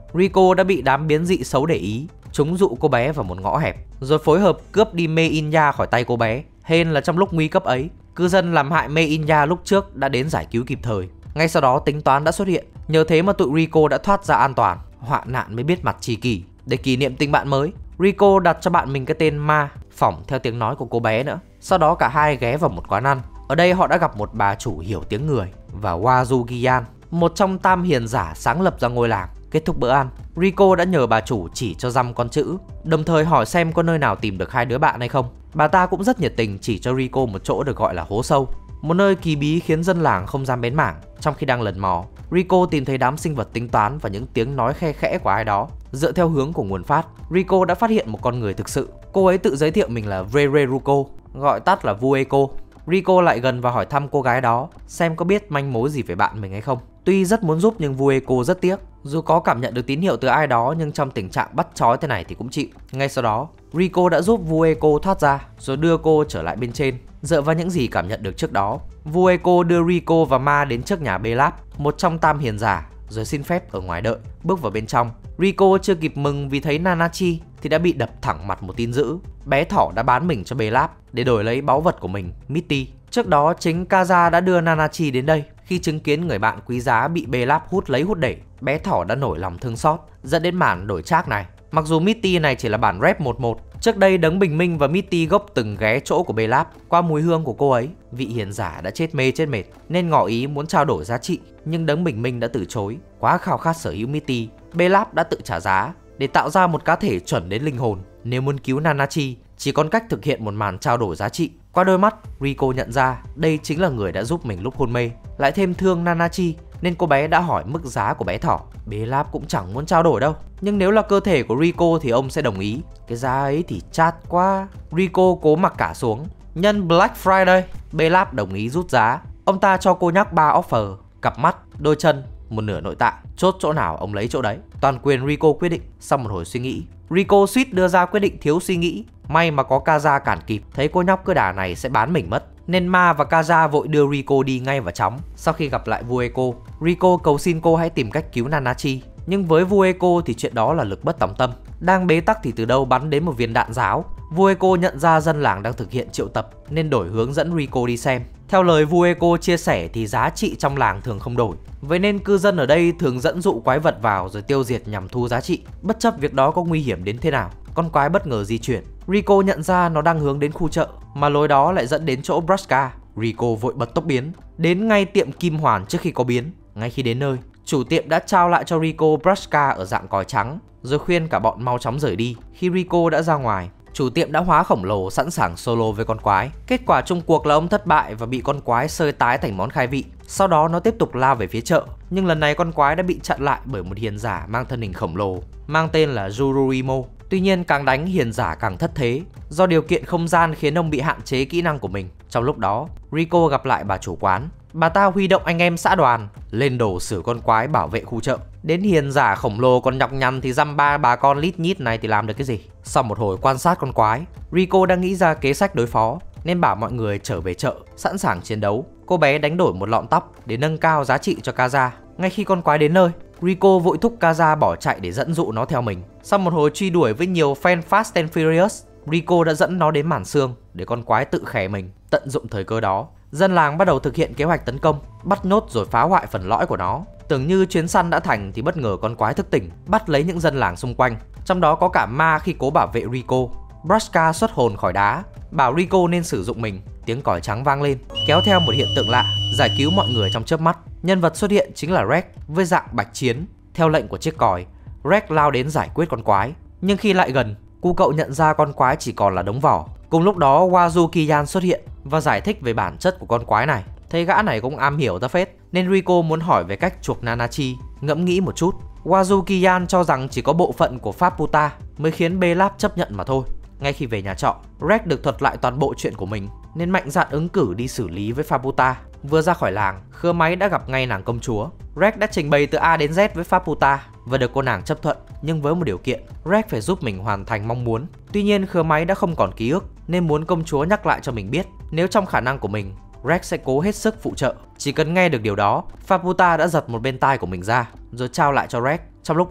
Rico đã bị đám biến dị xấu để ý. Chúng dụ cô bé vào một ngõ hẹp, rồi phối hợp cướp đi Meinya khỏi tay cô bé. Hên là trong lúc nguy cấp ấy, cư dân làm hại Meinya lúc trước đã đến giải cứu kịp thời. Ngay sau đó tính toán đã xuất hiện, nhờ thế mà tụi Rico đã thoát ra an toàn. Hoạn nạn mới biết mặt tri kỷ. Để kỷ niệm tình bạn mới, Rico đặt cho bạn mình cái tên Ma, phỏng theo tiếng nói của cô bé nữa. Sau đó cả hai ghé vào một quán ăn. Ở đây họ đã gặp một bà chủ hiểu tiếng người và Wazukiyan, một trong tam hiền giả sáng lập ra ngôi làng. Kết thúc bữa ăn, Rico đã nhờ bà chủ chỉ cho dăm con chữ, đồng thời hỏi xem có nơi nào tìm được hai đứa bạn hay không. Bà ta cũng rất nhiệt tình chỉ cho Rico một chỗ được gọi là hố sâu, một nơi kỳ bí khiến dân làng không dám bén mảng. Trong khi đang lần mò, Rico tìm thấy đám sinh vật tính toán và những tiếng nói khe khẽ của ai đó. Dựa theo hướng của nguồn phát, Rico đã phát hiện một con người thực sự. Cô ấy tự giới thiệu mình là Vereruko, gọi tắt là Vueko. Rico lại gần và hỏi thăm cô gái đó xem có biết manh mối gì về bạn mình hay không. Tuy rất muốn giúp nhưng Vueko rất tiếc. Dù có cảm nhận được tín hiệu từ ai đó nhưng trong tình trạng bắt trói thế này thì cũng chịu. Ngay sau đó, Rico đã giúp Vueko thoát ra rồi đưa cô trở lại bên trên. Dựa vào những gì cảm nhận được trước đó, Vueko đưa Rico và Ma đến trước nhà Belab, một trong tam hiền giả, rồi xin phép ở ngoài đợi. Bước vào bên trong, Rico chưa kịp mừng vì thấy Nanachi thì đã bị đập thẳng mặt một tin dữ. Bé thỏ đã bán mình cho Belab để đổi lấy báu vật của mình, Mitty. Trước đó chính Kaza đã đưa Nanachi đến đây. Khi chứng kiến người bạn quý giá bị Belab hút lấy hút để, bé thỏ đã nổi lòng thương xót, dẫn đến màn đổi trác này. Mặc dù Mitty này chỉ là bản rep một một, trước đây Đấng Bình Minh và Mitty gốc từng ghé chỗ của Belab. Qua mùi hương của cô ấy, vị hiền giả đã chết mê chết mệt nên ngỏ ý muốn trao đổi giá trị, nhưng Đấng Bình Minh đã từ chối. Quá khao khát sở hữu Mitty, Belab đã tự trả giá để tạo ra một cá thể chuẩn đến linh hồn. Nếu muốn cứu Nanachi, chỉ còn cách thực hiện một màn trao đổi giá trị. Qua đôi mắt, Rico nhận ra đây chính là người đã giúp mình lúc hôn mê. Lại thêm thương Nanachi nên cô bé đã hỏi mức giá của bé thỏ. Belab cũng chẳng muốn trao đổi đâu, nhưng nếu là cơ thể của Rico thì ông sẽ đồng ý. Cái giá ấy thì chát quá. Rico cố mặc cả xuống. Nhân Black Friday, Belab đồng ý rút giá. Ông ta cho cô nhóc ba offer: cặp mắt, đôi chân, một nửa nội tạng. Chốt chỗ nào ông lấy chỗ đấy. Toàn quyền Rico quyết định. Sau một hồi suy nghĩ, Rico suýt đưa ra quyết định thiếu suy nghĩ. May mà có Kaza cản kịp, thấy cô nhóc cứ đà này sẽ bán mình mất, nên Ma và Kaza vội đưa Rico đi ngay và chóng. Sau khi gặp lại Vueko, Rico cầu xin cô hãy tìm cách cứu Nanachi. Nhưng với Vueko thì chuyện đó là lực bất tòng tâm. Đang bế tắc thì từ đâu bắn đến một viên đạn giáo. Vueko nhận ra dân làng đang thực hiện triệu tập nên đổi hướng dẫn Rico đi xem. Theo lời Vueko chia sẻ thì giá trị trong làng thường không đổi, vậy nên cư dân ở đây thường dẫn dụ quái vật vào rồi tiêu diệt nhằm thu giá trị. Bất chấp việc đó có nguy hiểm đến thế nào, con quái bất ngờ di chuyển. Rico nhận ra nó đang hướng đến khu chợ, mà lối đó lại dẫn đến chỗ Brushka. Rico vội bật tốc biến, đến ngay tiệm kim hoàn trước khi có biến. Ngay khi đến nơi, chủ tiệm đã trao lại cho Rico Brushka ở dạng còi trắng, rồi khuyên cả bọn mau chóng rời đi. Khi Rico đã ra ngoài, chủ tiệm đã hóa khổng lồ sẵn sàng solo với con quái. Kết quả chung cuộc là ông thất bại và bị con quái sơi tái thành món khai vị. Sau đó nó tiếp tục lao về phía chợ, nhưng lần này con quái đã bị chặn lại bởi một hiền giả mang thân hình khổng lồ, mang tên là Jururimo. Tuy nhiên càng đánh hiền giả càng thất thế, do điều kiện không gian khiến ông bị hạn chế kỹ năng của mình. Trong lúc đó, Rico gặp lại bà chủ quán. Bà ta huy động anh em xã đoàn lên đồ xử con quái bảo vệ khu chợ. Đến hiền giả khổng lồ còn nhọc nhằn thì dăm ba bà con lít nhít này thì làm được cái gì. Sau một hồi quan sát con quái, Rico đã nghĩ ra kế sách đối phó nên bảo mọi người trở về chợ sẵn sàng chiến đấu. Cô bé đánh đổi một lọn tóc để nâng cao giá trị cho Kaza. Ngay khi con quái đến nơi, Rico vội thúc Kaza bỏ chạy để dẫn dụ nó theo mình. Sau một hồi truy đuổi với nhiều fan Fast and Furious, Rico đã dẫn nó đến màn xương để con quái tự khè mình. Tận dụng thời cơ đó, dân làng bắt đầu thực hiện kế hoạch tấn công, bắt nốt rồi phá hoại phần lõi của nó. Tưởng như chuyến săn đã thành thì bất ngờ con quái thức tỉnh, bắt lấy những dân làng xung quanh, trong đó có cả Ma khi cố bảo vệ Rico. Brushka xuất hồn khỏi đá, bảo Rico nên sử dụng mình. Tiếng còi trắng vang lên, kéo theo một hiện tượng lạ, giải cứu mọi người trong chớp mắt. Nhân vật xuất hiện chính là Rex với dạng bạch chiến. Theo lệnh của chiếc còi, Rex lao đến giải quyết con quái. Nhưng khi lại gần, cu cậu nhận ra con quái chỉ còn là đống vỏ. Cùng lúc đó Wazukiyan xuất hiện và giải thích về bản chất của con quái này. Thấy gã này cũng am hiểu ra phết nên Rico muốn hỏi về cách chuộc Nanachi. Ngẫm nghĩ một chút, Wazukiyan cho rằng chỉ có bộ phận của Faputa mới khiến Belab chấp nhận mà thôi. Ngay khi về nhà trọ, Rex được thuật lại toàn bộ chuyện của mình nên mạnh dạn ứng cử đi xử lý với Faputa. Vừa ra khỏi làng, khứa máy đã gặp ngay nàng công chúa. Rex đã trình bày từ A đến Z với Faputa và được cô nàng chấp thuận, nhưng với một điều kiện, Rex phải giúp mình hoàn thành mong muốn. Tuy nhiên khứa máy đã không còn ký ức nên muốn công chúa nhắc lại cho mình biết nếu trong khả năng của mình, Rex sẽ cố hết sức phụ trợ. Chỉ cần nghe được điều đó, Faputa đã giật một bên tai của mình ra rồi trao lại cho Rex. Trong lúc ấy,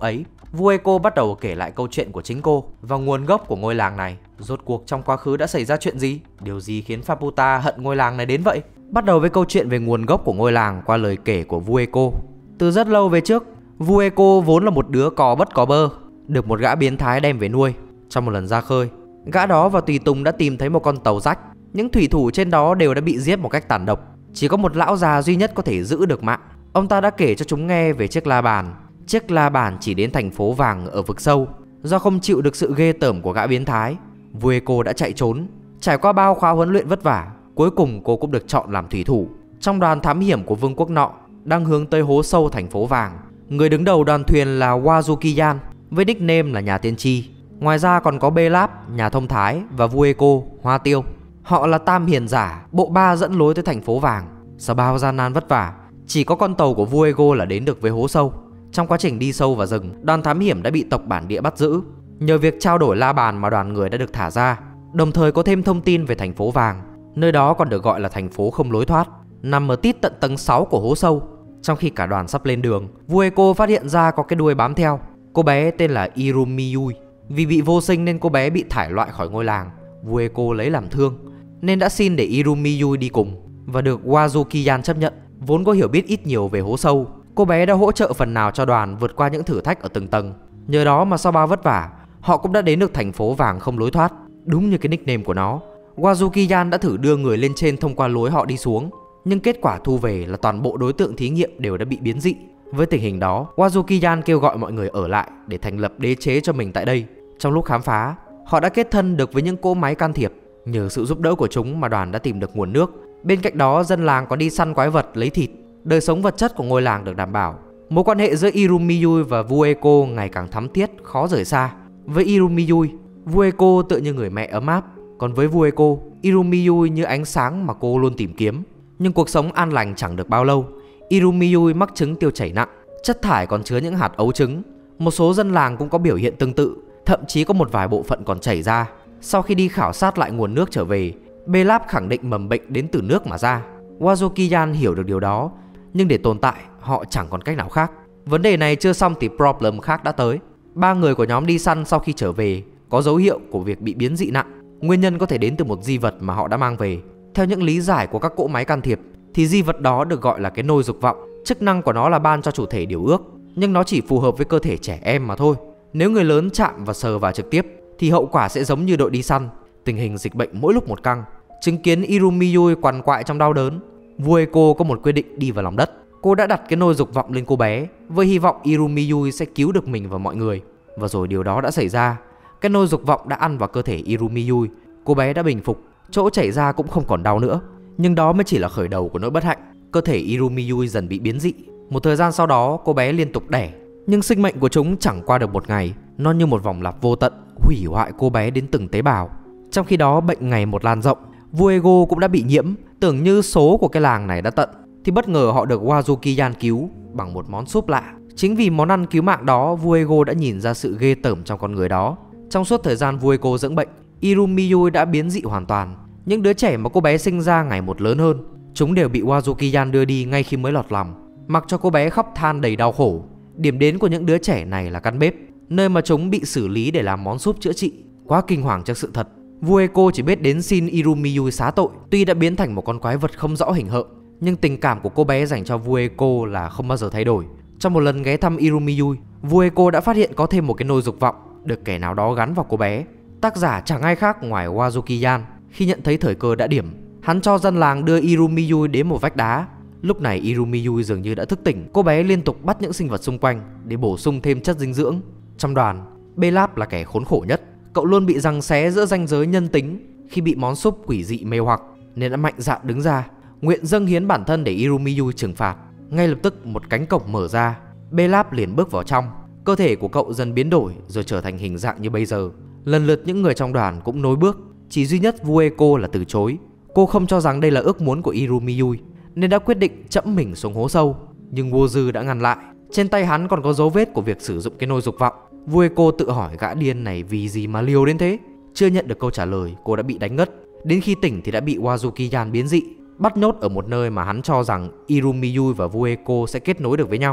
Vueko bắt đầu kể lại câu chuyện của chính cô và nguồn gốc của ngôi làng này. Rốt cuộc trong quá khứ đã xảy ra chuyện gì? Điều gì khiến Faputa hận ngôi làng này đến vậy? Bắt đầu với câu chuyện về nguồn gốc của ngôi làng qua lời kể của Vueko. Từ rất lâu về trước, Vueko vốn là một đứa cò bất có bơ, được một gã biến thái đem về nuôi. Trong một lần ra khơi, gã đó và tùy tùng đã tìm thấy một con tàu rách. Những thủy thủ trên đó đều đã bị giết một cách tàn độc. Chỉ có một lão già duy nhất có thể giữ được mạng. Ông ta đã kể cho chúng nghe về chiếc la bàn. Chiếc la bàn chỉ đến thành phố vàng ở vực sâu. Do không chịu được sự ghê tởm của gã biến thái, Vueko đã chạy trốn. Trải qua bao khóa huấn luyện vất vả, cuối cùng cô cũng được chọn làm thủy thủ trong đoàn thám hiểm của vương quốc nọ, đang hướng tới hố sâu thành phố vàng. Người đứng đầu đoàn thuyền là Wazuki-yan với nickname là nhà tiên tri. Ngoài ra còn có Belap, nhà thông thái, và Vueko, hoa tiêu. Họ là tam hiền giả, bộ ba dẫn lối tới thành phố vàng. Sau bao gian nan vất vả, chỉ có con tàu của Vueko là đến được với hố sâu. Trong quá trình đi sâu vào rừng, đoàn thám hiểm đã bị tộc bản địa bắt giữ. Nhờ việc trao đổi la bàn mà đoàn người đã được thả ra, đồng thời có thêm thông tin về thành phố vàng. Nơi đó còn được gọi là thành phố không lối thoát, nằm ở tít tận tầng sáu của hố sâu. Trong khi cả đoàn sắp lên đường, Vueko phát hiện ra có cái đuôi bám theo. Cô bé tên là Irumiyui. Vì bị vô sinh nên cô bé bị thải loại khỏi ngôi làng. Vueko lấy làm thương nên đã xin để Irumiyui đi cùng, và được Wazuki-yan chấp nhận. Vốn có hiểu biết ít nhiều về hố sâu, cô bé đã hỗ trợ phần nào cho đoàn vượt qua những thử thách ở từng tầng. Nhờ đó mà sau bao vất vả, họ cũng đã đến được thành phố vàng không lối thoát. Đúng như cái nickname của nó, Wazuki-yan đã thử đưa người lên trên thông qua lối họ đi xuống, nhưng kết quả thu về là toàn bộ đối tượng thí nghiệm đều đã bị biến dị. Với tình hình đó, Wazuki-yan kêu gọi mọi người ở lại để thành lập đế chế cho mình tại đây. Trong lúc khám phá, họ đã kết thân được với những cỗ máy can thiệp. Nhờ sự giúp đỡ của chúng mà đoàn đã tìm được nguồn nước. Bên cạnh đó, dân làng có đi săn quái vật lấy thịt. Đời sống vật chất của ngôi làng được đảm bảo. Mối quan hệ giữa Irumiyui và Vueko ngày càng thắm thiết, khó rời xa. Với Irumiyui, Vueko tựa như người mẹ ấm áp. Còn với Vueko, Irumiyui như ánh sáng mà cô luôn tìm kiếm. Nhưng cuộc sống an lành chẳng được bao lâu. Irumiyui mắc chứng tiêu chảy nặng. Chất thải còn chứa những hạt ấu trứng. Một số dân làng cũng có biểu hiện tương tự, thậm chí có một vài bộ phận còn chảy ra. Sau khi đi khảo sát lại nguồn nước trở về, Belap khẳng định mầm bệnh đến từ nước mà ra. Wazuki-yan hiểu được điều đó, nhưng để tồn tại, họ chẳng còn cách nào khác. Vấn đề này chưa xong thì problem khác đã tới. Ba người của nhóm đi săn sau khi trở về có dấu hiệu của việc bị biến dị nặng. Nguyên nhân có thể đến từ một di vật mà họ đã mang về. Theo những lý giải của các cỗ máy can thiệp, thì di vật đó được gọi là cái nôi dục vọng. Chức năng của nó là ban cho chủ thể điều ước, nhưng nó chỉ phù hợp với cơ thể trẻ em mà thôi. Nếu người lớn chạm và sờ vào trực tiếp thì hậu quả sẽ giống như đội đi săn. Tình hình dịch bệnh mỗi lúc một căng. Chứng kiến Irumiyui quằn quại trong đau đớn, Vueko có một quyết định đi vào lòng đất. Cô đã đặt cái nôi dục vọng lên cô bé với hy vọng Irumiyui sẽ cứu được mình và mọi người. Và rồi điều đó đã xảy ra. Cái nôi dục vọng đã ăn vào cơ thể Irumiyui. Cô bé đã bình phục, chỗ chảy ra cũng không còn đau nữa. Nhưng đó mới chỉ là khởi đầu của nỗi bất hạnh. Cơ thể Irumiyui dần bị biến dị. Một thời gian sau đó, cô bé liên tục đẻ. Nhưng sinh mệnh của chúng chẳng qua được một ngày. Nó như một vòng lặp vô tận, hủy hoại cô bé đến từng tế bào. Trong khi đó, bệnh ngày một lan rộng. Vuego cũng đã bị nhiễm. Tưởng như số của cái làng này đã tận, thì bất ngờ họ được Wazuki-yan cứu bằng một món súp lạ. Chính vì món ăn cứu mạng đó, Vuego đã nhìn ra sự ghê tởm trong con người đó. Trong suốt thời gian Vuego dưỡng bệnh, Irumiyui đã biến dị hoàn toàn. Những đứa trẻ mà cô bé sinh ra ngày một lớn hơn. Chúng đều bị Wazuki-yan đưa đi ngay khi mới lọt lòng, mặc cho cô bé khóc than đầy đau khổ. Điểm đến của những đứa trẻ này là căn bếp, nơi mà chúng bị xử lý để làm món súp chữa trị. Quá kinh hoàng cho sự thật, Vueko chỉ biết đến xin Irumiyui xá tội. Tuy đã biến thành một con quái vật không rõ hình hợm, nhưng tình cảm của cô bé dành cho Vueko là không bao giờ thay đổi. Trong một lần ghé thăm Irumiyui, Vueko đã phát hiện có thêm một cái nôi dục vọng được kẻ nào đó gắn vào cô bé. Tác giả chẳng ai khác ngoài Wazuki-yan. Khi nhận thấy thời cơ đã điểm, hắn cho dân làng đưa Irumiyui đến một vách đá. Lúc này Irumiyui dường như đã thức tỉnh. Cô bé liên tục bắt những sinh vật xung quanh để bổ sung thêm chất dinh dưỡng. Trong đoàn, Belap là kẻ khốn khổ nhất. Cậu luôn bị giằng xé giữa ranh giới nhân tính. Khi bị món súp quỷ dị mê hoặc nên đã mạnh dạn đứng ra, nguyện dâng hiến bản thân để Irumiyui trừng phạt. Ngay lập tức một cánh cổng mở ra, Belap liền bước vào trong. Cơ thể của cậu dần biến đổi rồi trở thành hình dạng như bây giờ. Lần lượt những người trong đoàn cũng nối bước, chỉ duy nhất Vueko là từ chối. Cô không cho rằng đây là ước muốn của Irumiyui nên đã quyết định chẫm mình xuống hố sâu. Nhưng Wozu đã ngăn lại. Trên tay hắn còn có dấu vết của việc sử dụng cái nôi dục vọng. Vueko tự hỏi gã điên này vì gì mà liều đến thế. Chưa nhận được câu trả lời, cô đã bị đánh ngất. Đến khi tỉnh thì đã bị Wazuki-yan biến dị, bắt nhốt ở một nơi mà hắn cho rằng Irumiyui và Vueko sẽ kết nối được với nhau.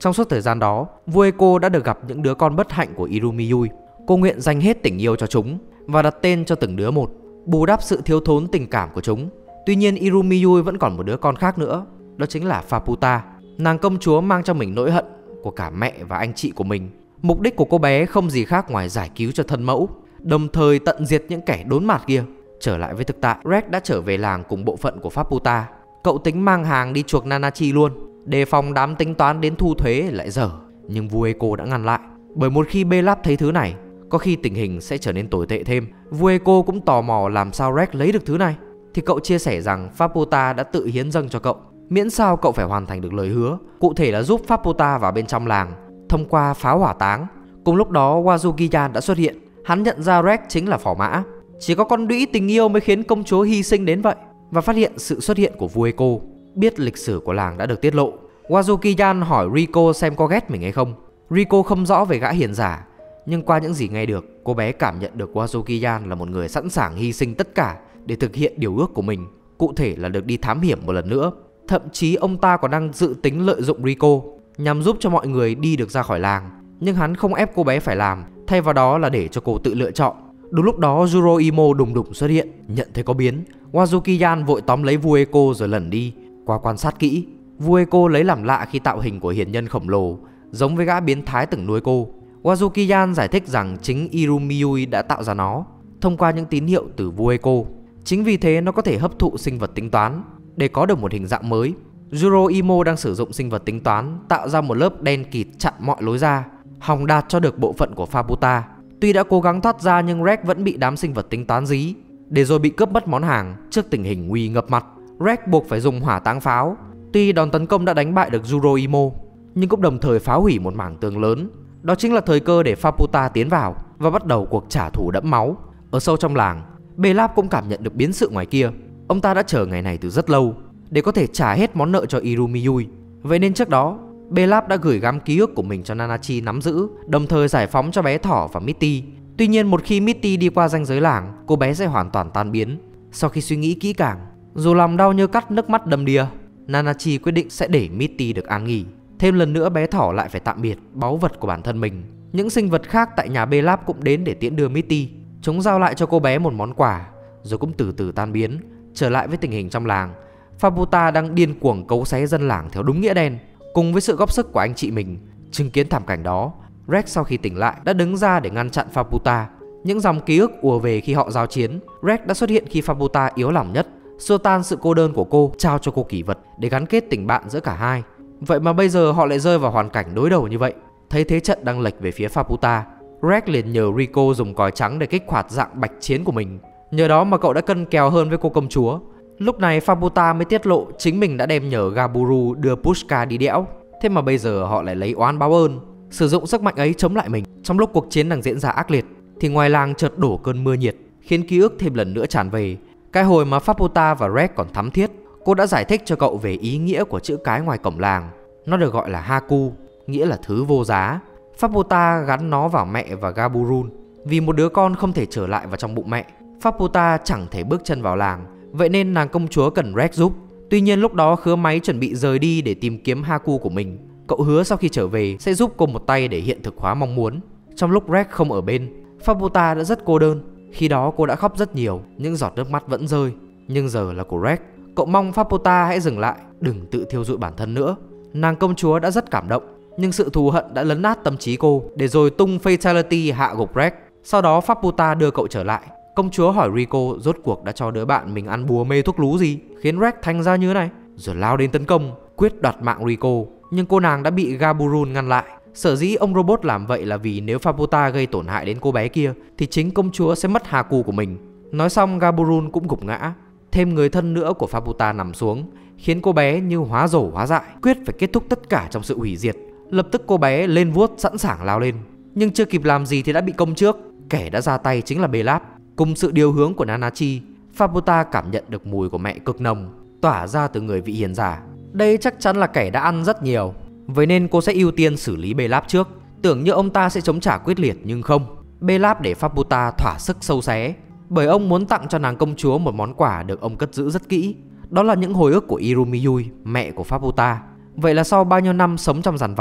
Trong suốt thời gian đó, vua Eiko đã được gặp những đứa con bất hạnh của Irumiyui. Cô nguyện dành hết tình yêu cho chúng và đặt tên cho từng đứa một, bù đắp sự thiếu thốn tình cảm của chúng. Tuy nhiên Irumiyui vẫn còn một đứa con khác nữa, đó chính là Faputa. Nàng công chúa mang trong mình nỗi hận của cả mẹ và anh chị của mình. Mục đích của cô bé không gì khác ngoài giải cứu cho thân mẫu, đồng thời tận diệt những kẻ đốn mặt kia. Trở lại với thực tại, Rex đã trở về làng cùng bộ phận của Faputa. Cậu tính mang hàng đi chuộc Nanachi luôn, đề phòng đám tính toán đến thu thuế lại dở. Nhưng vua Eiko đã ngăn lại, bởi một khi Belab thấy thứ này, có khi tình hình sẽ trở nên tồi tệ thêm. Vua Eiko cũng tò mò làm sao Rex lấy được thứ này, thì cậu chia sẻ rằng Faputa đã tự hiến dâng cho cậu, miễn sao cậu phải hoàn thành được lời hứa, cụ thể là giúp Faputa vào bên trong làng thông qua pháo hỏa táng. Cùng lúc đó Wazukiyan đã xuất hiện. Hắn nhận ra Rex chính là phò mã. Chỉ có con đũy tình yêu mới khiến công chúa hy sinh đến vậy, và phát hiện sự xuất hiện của vua Eiko. Biết lịch sử của làng đã được tiết lộ, Wazukiyan hỏi Riko xem có ghét mình hay không. Riko không rõ về gã hiền giả, nhưng qua những gì nghe được, cô bé cảm nhận được Wazukiyan là một người sẵn sàng hy sinh tất cả để thực hiện điều ước của mình, cụ thể là được đi thám hiểm một lần nữa. Thậm chí ông ta còn đang dự tính lợi dụng Riko nhằm giúp cho mọi người đi được ra khỏi làng. Nhưng hắn không ép cô bé phải làm, thay vào đó là để cho cô tự lựa chọn. Đúng lúc đó Juroimo đùng đùng xuất hiện. Nhận thấy có biến, Wazukiyan vội tóm lấy vua Eiko rồi lẩn đi. Qua quan sát kỹ, vua Eiko lấy làm lạ khi tạo hình của hiền nhân khổng lồ giống với gã biến thái từng nuôi cô. Wazukiyan giải thích rằng chính Irumiyui đã tạo ra nó thông qua những tín hiệu từ vua Eiko. Chính vì thế nó có thể hấp thụ sinh vật tính toán để có được một hình dạng mới. Juroimo đang sử dụng sinh vật tính toán tạo ra một lớp đen kịt chặn mọi lối ra, hòng đạt cho được bộ phận của Faputa. Tuy đã cố gắng thoát ra nhưng Rex vẫn bị đám sinh vật tính toán dí, để rồi bị cướp mất món hàng. Trước tình hình nguy ngập mặt, Rex buộc phải dùng hỏa táng pháo. Tuy đòn tấn công đã đánh bại được Juroimo, nhưng cũng đồng thời phá hủy một mảng tường lớn. Đó chính là thời cơ để Faputa tiến vào và bắt đầu cuộc trả thù đẫm máu. Ở sâu trong làng, Belab cũng cảm nhận được biến sự ngoài kia. Ông ta đã chờ ngày này từ rất lâu để có thể trả hết món nợ cho Irumiyui. Vậy nên trước đó, Belab đã gửi gắm ký ức của mình cho Nanachi nắm giữ, đồng thời giải phóng cho bé thỏ và Mitty. Tuy nhiên một khi Mitty đi qua ranh giới làng, cô bé sẽ hoàn toàn tan biến. Sau khi suy nghĩ kỹ càng, dù lòng đau như cắt nước mắt đầm đìa, Nanachi quyết định sẽ để Mitty được an nghỉ. Thêm lần nữa bé thỏ lại phải tạm biệt báu vật của bản thân mình. Những sinh vật khác tại nhà Belab cũng đến để tiễn đưa Mitty. Chúng giao lại cho cô bé một món quà, rồi cũng từ từ tan biến. Trở lại với tình hình trong làng, Faputa đang điên cuồng cấu xé dân làng theo đúng nghĩa đen, cùng với sự góp sức của anh chị mình. Chứng kiến thảm cảnh đó, Rex sau khi tỉnh lại đã đứng ra để ngăn chặn Faputa. Những dòng ký ức ùa về khi họ giao chiến. Rex đã xuất hiện khi Faputa yếu lòng nhất, xua tan sự cô đơn của cô, trao cho cô kỷ vật để gắn kết tình bạn giữa cả hai. Vậy mà bây giờ họ lại rơi vào hoàn cảnh đối đầu như vậy. Thấy thế trận đang lệch về phía Faputa, Rex liền nhờ Riko dùng còi trắng để kích hoạt dạng bạch chiến của mình. Nhờ đó mà cậu đã cân kèo hơn với cô công chúa. Lúc này Faputa mới tiết lộ chính mình đã đem nhờ Gaburu đưa Pushka đi đẽo. Thế mà bây giờ họ lại lấy oán báo ơn, sử dụng sức mạnh ấy chống lại mình. Trong lúc cuộc chiến đang diễn ra ác liệt thì ngoài làng chợt đổ cơn mưa nhiệt, khiến ký ức thêm lần nữa tràn về. Cái hồi mà Faputa và Rex còn thắm thiết, cô đã giải thích cho cậu về ý nghĩa của chữ cái ngoài cổng làng. Nó được gọi là Haku, nghĩa là thứ vô giá. Faputa gắn nó vào mẹ và Gaburun. Vì một đứa con không thể trở lại vào trong bụng mẹ, Faputa chẳng thể bước chân vào làng. Vậy nên nàng công chúa cần Rex giúp. Tuy nhiên lúc đó Khứa Máy chuẩn bị rời đi để tìm kiếm Haku của mình. Cậu hứa sau khi trở về sẽ giúp cô một tay để hiện thực hóa mong muốn. Trong lúc Rex không ở bên, Faputa đã rất cô đơn. Khi đó cô đã khóc rất nhiều, những giọt nước mắt vẫn rơi. Nhưng giờ là của Rex. Cậu mong Faputa hãy dừng lại, đừng tự thiêu dụi bản thân nữa. Nàng công chúa đã rất cảm động, nhưng sự thù hận đã lấn át tâm trí cô, để rồi tung Fatality hạ gục Rex. Sau đó Faputa đưa cậu trở lại. Công chúa hỏi Riko rốt cuộc đã cho đứa bạn mình ăn bùa mê thuốc lú gì khiến Rex thành ra như thế này, rồi lao đến tấn công, quyết đoạt mạng Riko. Nhưng cô nàng đã bị Gaburun ngăn lại. Sở dĩ ông robot làm vậy là vì nếu Faputa gây tổn hại đến cô bé kia thì chính công chúa sẽ mất Haku của mình. Nói xong Gaburun cũng gục ngã. Thêm người thân nữa của Faputa nằm xuống, khiến cô bé như hóa rổ hóa dại, quyết phải kết thúc tất cả trong sự hủy diệt. Lập tức cô bé lên vuốt sẵn sàng lao lên, nhưng chưa kịp làm gì thì đã bị công trước. Kẻ đã ra tay chính là Belab. Cùng sự điều hướng của Nanachi, Faputa cảm nhận được mùi của mẹ cực nồng tỏa ra từ người vị hiền giả. Đây chắc chắn là kẻ đã ăn rất nhiều, vậy nên cô sẽ ưu tiên xử lý Belab trước. Tưởng như ông ta sẽ chống trả quyết liệt nhưng không. Belab để Faputa thỏa sức sâu xé, bởi ông muốn tặng cho nàng công chúa một món quà được ông cất giữ rất kỹ. Đó là những hồi ức của Irumiyui, mẹ của Faputa. Vậy là sau bao nhiêu năm sống trong dằn vặt,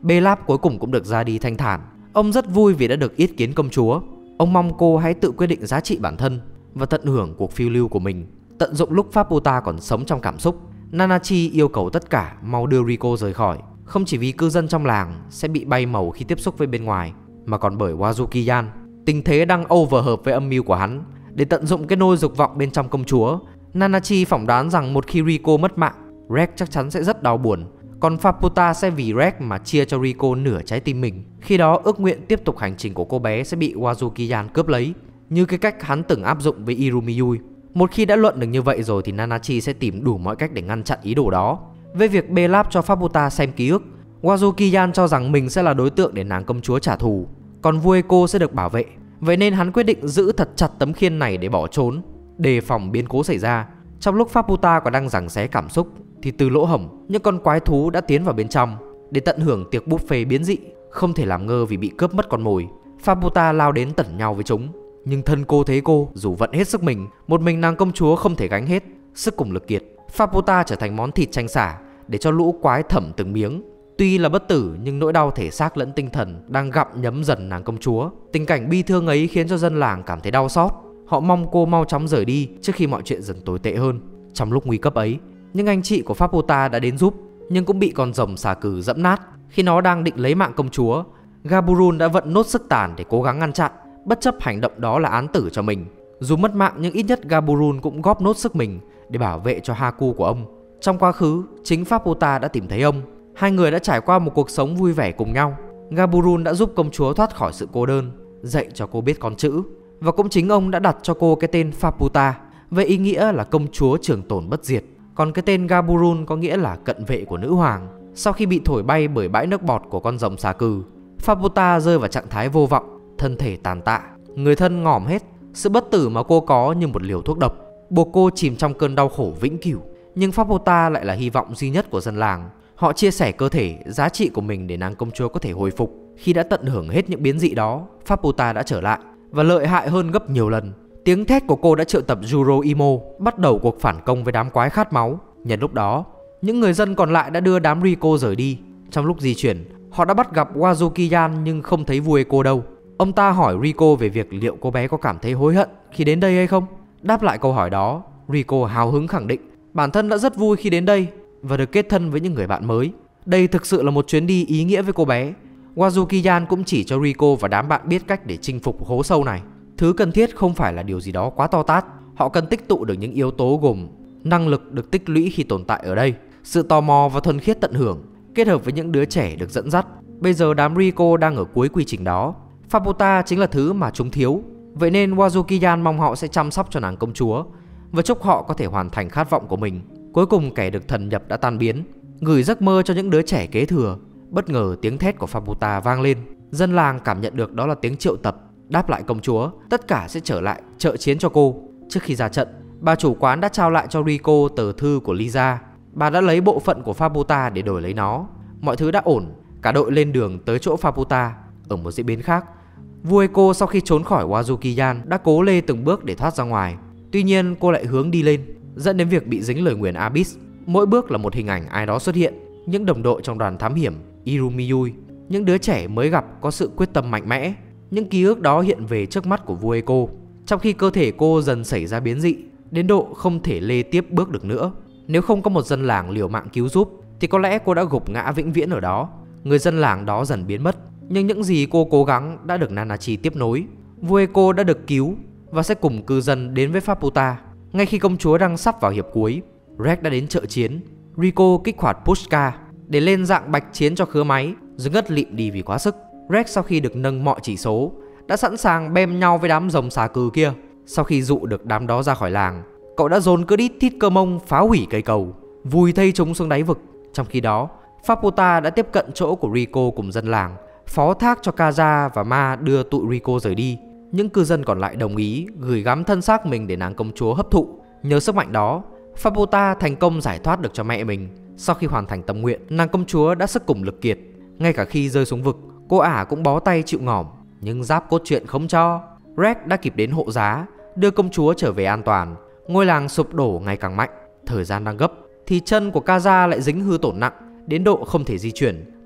Belab cuối cùng cũng được ra đi thanh thản. Ông rất vui vì đã được yết kiến công chúa. Ông mong cô hãy tự quyết định giá trị bản thân và tận hưởng cuộc phiêu lưu của mình, tận dụng lúc Faputa còn sống trong cảm xúc. Nanachi yêu cầu tất cả mau đưa Riko rời khỏi, không chỉ vì cư dân trong làng sẽ bị bay màu khi tiếp xúc với bên ngoài, mà còn bởi Wazuki-yan. Tình thế đang over hợp với âm mưu của hắn. Để tận dụng cái nôi dục vọng bên trong công chúa, Nanachi phỏng đoán rằng một khi Riko mất mạng, Reg chắc chắn sẽ rất đau buồn. Còn Faputa sẽ vì Reg mà chia cho Riko nửa trái tim mình. Khi đó ước nguyện tiếp tục hành trình của cô bé sẽ bị Wazuki-yan cướp lấy, như cái cách hắn từng áp dụng với Irumiyui. Một khi đã luận được như vậy rồi thì Nanachi sẽ tìm đủ mọi cách để ngăn chặn ý đồ đó. Về việc Belab cho Faputa xem ký ức, Wazuki-yan cho rằng mình sẽ là đối tượng để nàng công chúa trả thù, còn vua Eiko sẽ được bảo vệ. Vậy nên hắn quyết định giữ thật chặt tấm khiên này để bỏ trốn, đề phòng biến cố xảy ra. Trong lúc Faputa còn đang giằng xé cảm xúc thì từ lỗ hổng, những con quái thú đã tiến vào bên trong. Để tận hưởng tiệc buffet biến dị, không thể làm ngơ vì bị cướp mất con mồi, Faputa lao đến tẩn nhau với chúng. Nhưng thân cô thế cô, dù vận hết sức mình, một mình nàng công chúa không thể gánh hết. Sức cùng lực kiệt, Faputa trở thành món thịt chanh xả để cho lũ quái thẩm từng miếng. Tuy là bất tử nhưng nỗi đau thể xác lẫn tinh thần đang gặm nhấm dần nàng công chúa. Tình cảnh bi thương ấy khiến cho dân làng cảm thấy đau xót. Họ mong cô mau chóng rời đi trước khi mọi chuyện dần tồi tệ hơn. Trong lúc nguy cấp ấy, những anh chị của Faputa đã đến giúp, nhưng cũng bị con rồng xà cừ dẫm nát. Khi nó đang định lấy mạng công chúa, Gaburun đã vận nốt sức tàn để cố gắng ngăn chặn, bất chấp hành động đó là án tử cho mình. Dù mất mạng nhưng ít nhất Gaburun cũng góp nốt sức mình để bảo vệ cho Haku của ông. Trong quá khứ, chính Faputa đã tìm thấy ông. Hai người đã trải qua một cuộc sống vui vẻ cùng nhau. Gaburun đã giúp công chúa thoát khỏi sự cô đơn, dạy cho cô biết con chữ. Và cũng chính ông đã đặt cho cô cái tên Faputa, với ý nghĩa là công chúa trường tồn bất diệt. Còn cái tên Gaburun có nghĩa là cận vệ của nữ hoàng. Sau khi bị thổi bay bởi bãi nước bọt của con rồng xà cừ, Faputa rơi vào trạng thái vô vọng, thân thể tàn tạ, người thân ngỏm hết. Sự bất tử mà cô có như một liều thuốc độc, buộc cô chìm trong cơn đau khổ vĩnh cửu. Nhưng Faputa lại là hy vọng duy nhất của dân làng. Họ chia sẻ cơ thể, giá trị của mình để nàng công chúa có thể hồi phục. Khi đã tận hưởng hết những biến dị đó, Faputa đã trở lại và lợi hại hơn gấp nhiều lần. Tiếng thét của cô đã triệu tập Juro Imo, bắt đầu cuộc phản công với đám quái khát máu. Nhân lúc đó, những người dân còn lại đã đưa đám Riko rời đi. Trong lúc di chuyển, họ đã bắt gặp Wazuki-yan nhưng không thấy vua Eiko đâu. Ông ta hỏi Riko về việc liệu cô bé có cảm thấy hối hận khi đến đây hay không. Đáp lại câu hỏi đó, Riko hào hứng khẳng định bản thân đã rất vui khi đến đây và được kết thân với những người bạn mới. Đây thực sự là một chuyến đi ý nghĩa với cô bé. Wazuki-yan cũng chỉ cho Riko và đám bạn biết cách để chinh phục hố sâu này. Thứ cần thiết không phải là điều gì đó quá to tát. Họ cần tích tụ được những yếu tố gồm năng lực được tích lũy khi tồn tại ở đây, sự tò mò và thuần khiết tận hưởng, kết hợp với những đứa trẻ được dẫn dắt. Bây giờ đám Riko đang ở cuối quy trình đó. Faputa chính là thứ mà chúng thiếu. Vậy nên Wazuki-yan mong họ sẽ chăm sóc cho nàng công chúa và chúc họ có thể hoàn thành khát vọng của mình. Cuối cùng kẻ được thần nhập đã tan biến, gửi giấc mơ cho những đứa trẻ kế thừa. Bất ngờ tiếng thét của Faputa vang lên. Dân làng cảm nhận được đó là tiếng triệu tập. Đáp lại công chúa, tất cả sẽ trở lại trợ chiến cho cô. Trước khi ra trận, bà chủ quán đã trao lại cho Riko tờ thư của Liza. Bà đã lấy bộ phận của Faputa để đổi lấy nó. Mọi thứ đã ổn. Cả đội lên đường tới chỗ Faputa. Ở một diễn biến khác, vua Eiko sau khi trốn khỏi Wazuki-yan đã cố lê từng bước để thoát ra ngoài. Tuy nhiên cô lại hướng đi lên, dẫn đến việc bị dính lời nguyền Abyss. Mỗi bước là một hình ảnh ai đó xuất hiện. Những đồng đội trong đoàn thám hiểm Irumiyui, những đứa trẻ mới gặp có sự quyết tâm mạnh mẽ. Những ký ức đó hiện về trước mắt của vua Eiko, trong khi cơ thể cô dần xảy ra biến dị đến độ không thể lê tiếp bước được nữa. Nếu không có một dân làng liều mạng cứu giúp thì có lẽ cô đã gục ngã vĩnh viễn ở đó. Người dân làng đó dần biến mất, nhưng những gì cô cố gắng đã được Nanachi tiếp nối. Vua Eiko đã được cứu và sẽ cùng cư dân đến với Faputa. Ngay khi công chúa đang sắp vào hiệp cuối, Reg đã đến trợ chiến. Riko kích hoạt Pushka để lên dạng bạch chiến cho khứa máy, rồi ngất lịm đi vì quá sức. Reg sau khi được nâng mọi chỉ số đã sẵn sàng bem nhau với đám rồng xà cừ kia. Sau khi dụ được đám đó ra khỏi làng, cậu đã dồn cơ đít thít cơ mông phá hủy cây cầu, vùi thây chúng xuống đáy vực. Trong khi đó, Faputa đã tiếp cận chỗ của Riko cùng dân làng, phó thác cho Kaza và Ma đưa tụi Riko rời đi. Những cư dân còn lại đồng ý gửi gắm thân xác mình để nàng công chúa hấp thụ. Nhờ sức mạnh đó, Faputa thành công giải thoát được cho mẹ mình. Sau khi hoàn thành tâm nguyện, nàng công chúa đã sức cùng lực kiệt. Ngay cả khi rơi xuống vực, cô ả cũng bó tay chịu ngỏm. Nhưng giáp cốt truyện không cho. Reg đã kịp đến hộ giá, đưa công chúa trở về an toàn. Ngôi làng sụp đổ ngày càng mạnh. Thời gian đang gấp thì chân của Kaza lại dính hư tổn nặng đến độ không thể di chuyển.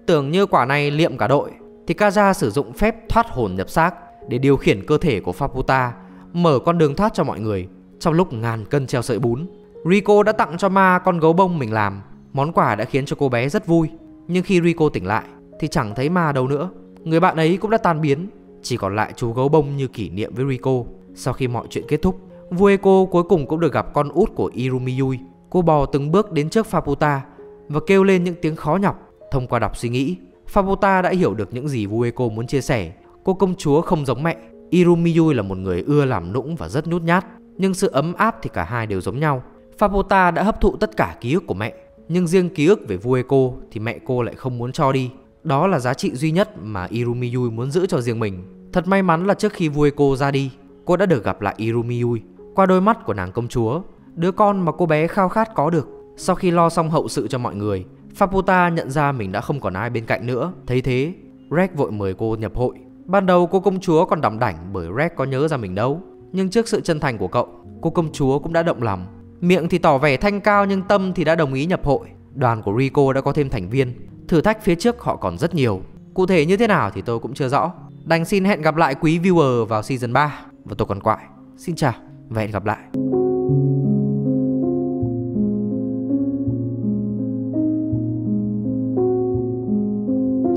tưởng như quả này liệm cả đội thì Kaja sử dụng phép thoát hồn nhập xác để điều khiển cơ thể của Faputa, mở con đường thoát cho mọi người. Trong lúc ngàn cân treo sợi bún, Rico đã tặng cho Ma con gấu bông mình làm. Món quà đã khiến cho cô bé rất vui. Nhưng khi Rico tỉnh lại thì chẳng thấy Ma đâu nữa. Người bạn ấy cũng đã tan biến, chỉ còn lại chú gấu bông như kỷ niệm với Rico. Sau khi mọi chuyện kết thúc, Vueko cuối cùng cũng được gặp con út của Irumiyui. Cô bò từng bước đến trước Faputa và kêu lên những tiếng khó nhọc. Thông qua đọc suy nghĩ, Faputa đã hiểu được những gì Vueko muốn chia sẻ. Cô công chúa không giống mẹ. Irumiyui là một người ưa làm nũng và rất nhút nhát, nhưng sự ấm áp thì cả hai đều giống nhau. Faputa đã hấp thụ tất cả ký ức của mẹ, nhưng riêng ký ức về Vueko thì mẹ cô lại không muốn cho đi. Đó là giá trị duy nhất mà Irumiyui muốn giữ cho riêng mình. Thật may mắn là trước khi Vueko ra đi, cô đã được gặp lại Irumiyui qua đôi mắt của nàng công chúa, đứa con mà cô bé khao khát có được. Sau khi lo xong hậu sự cho mọi người, Faputa nhận ra mình đã không còn ai bên cạnh nữa. Thấy thế, Rex vội mời cô nhập hội. Ban đầu cô công chúa còn đỏng đảnh bởi Rex có nhớ ra mình đâu. Nhưng trước sự chân thành của cậu, cô công chúa cũng đã động lòng. Miệng thì tỏ vẻ thanh cao nhưng tâm thì đã đồng ý nhập hội. Đoàn của Rico đã có thêm thành viên. Thử thách phía trước họ còn rất nhiều. Cụ thể như thế nào thì tôi cũng chưa rõ. Đành xin hẹn gặp lại quý viewer vào season ba. Và tôi còn Quại. Xin chào và hẹn gặp lại.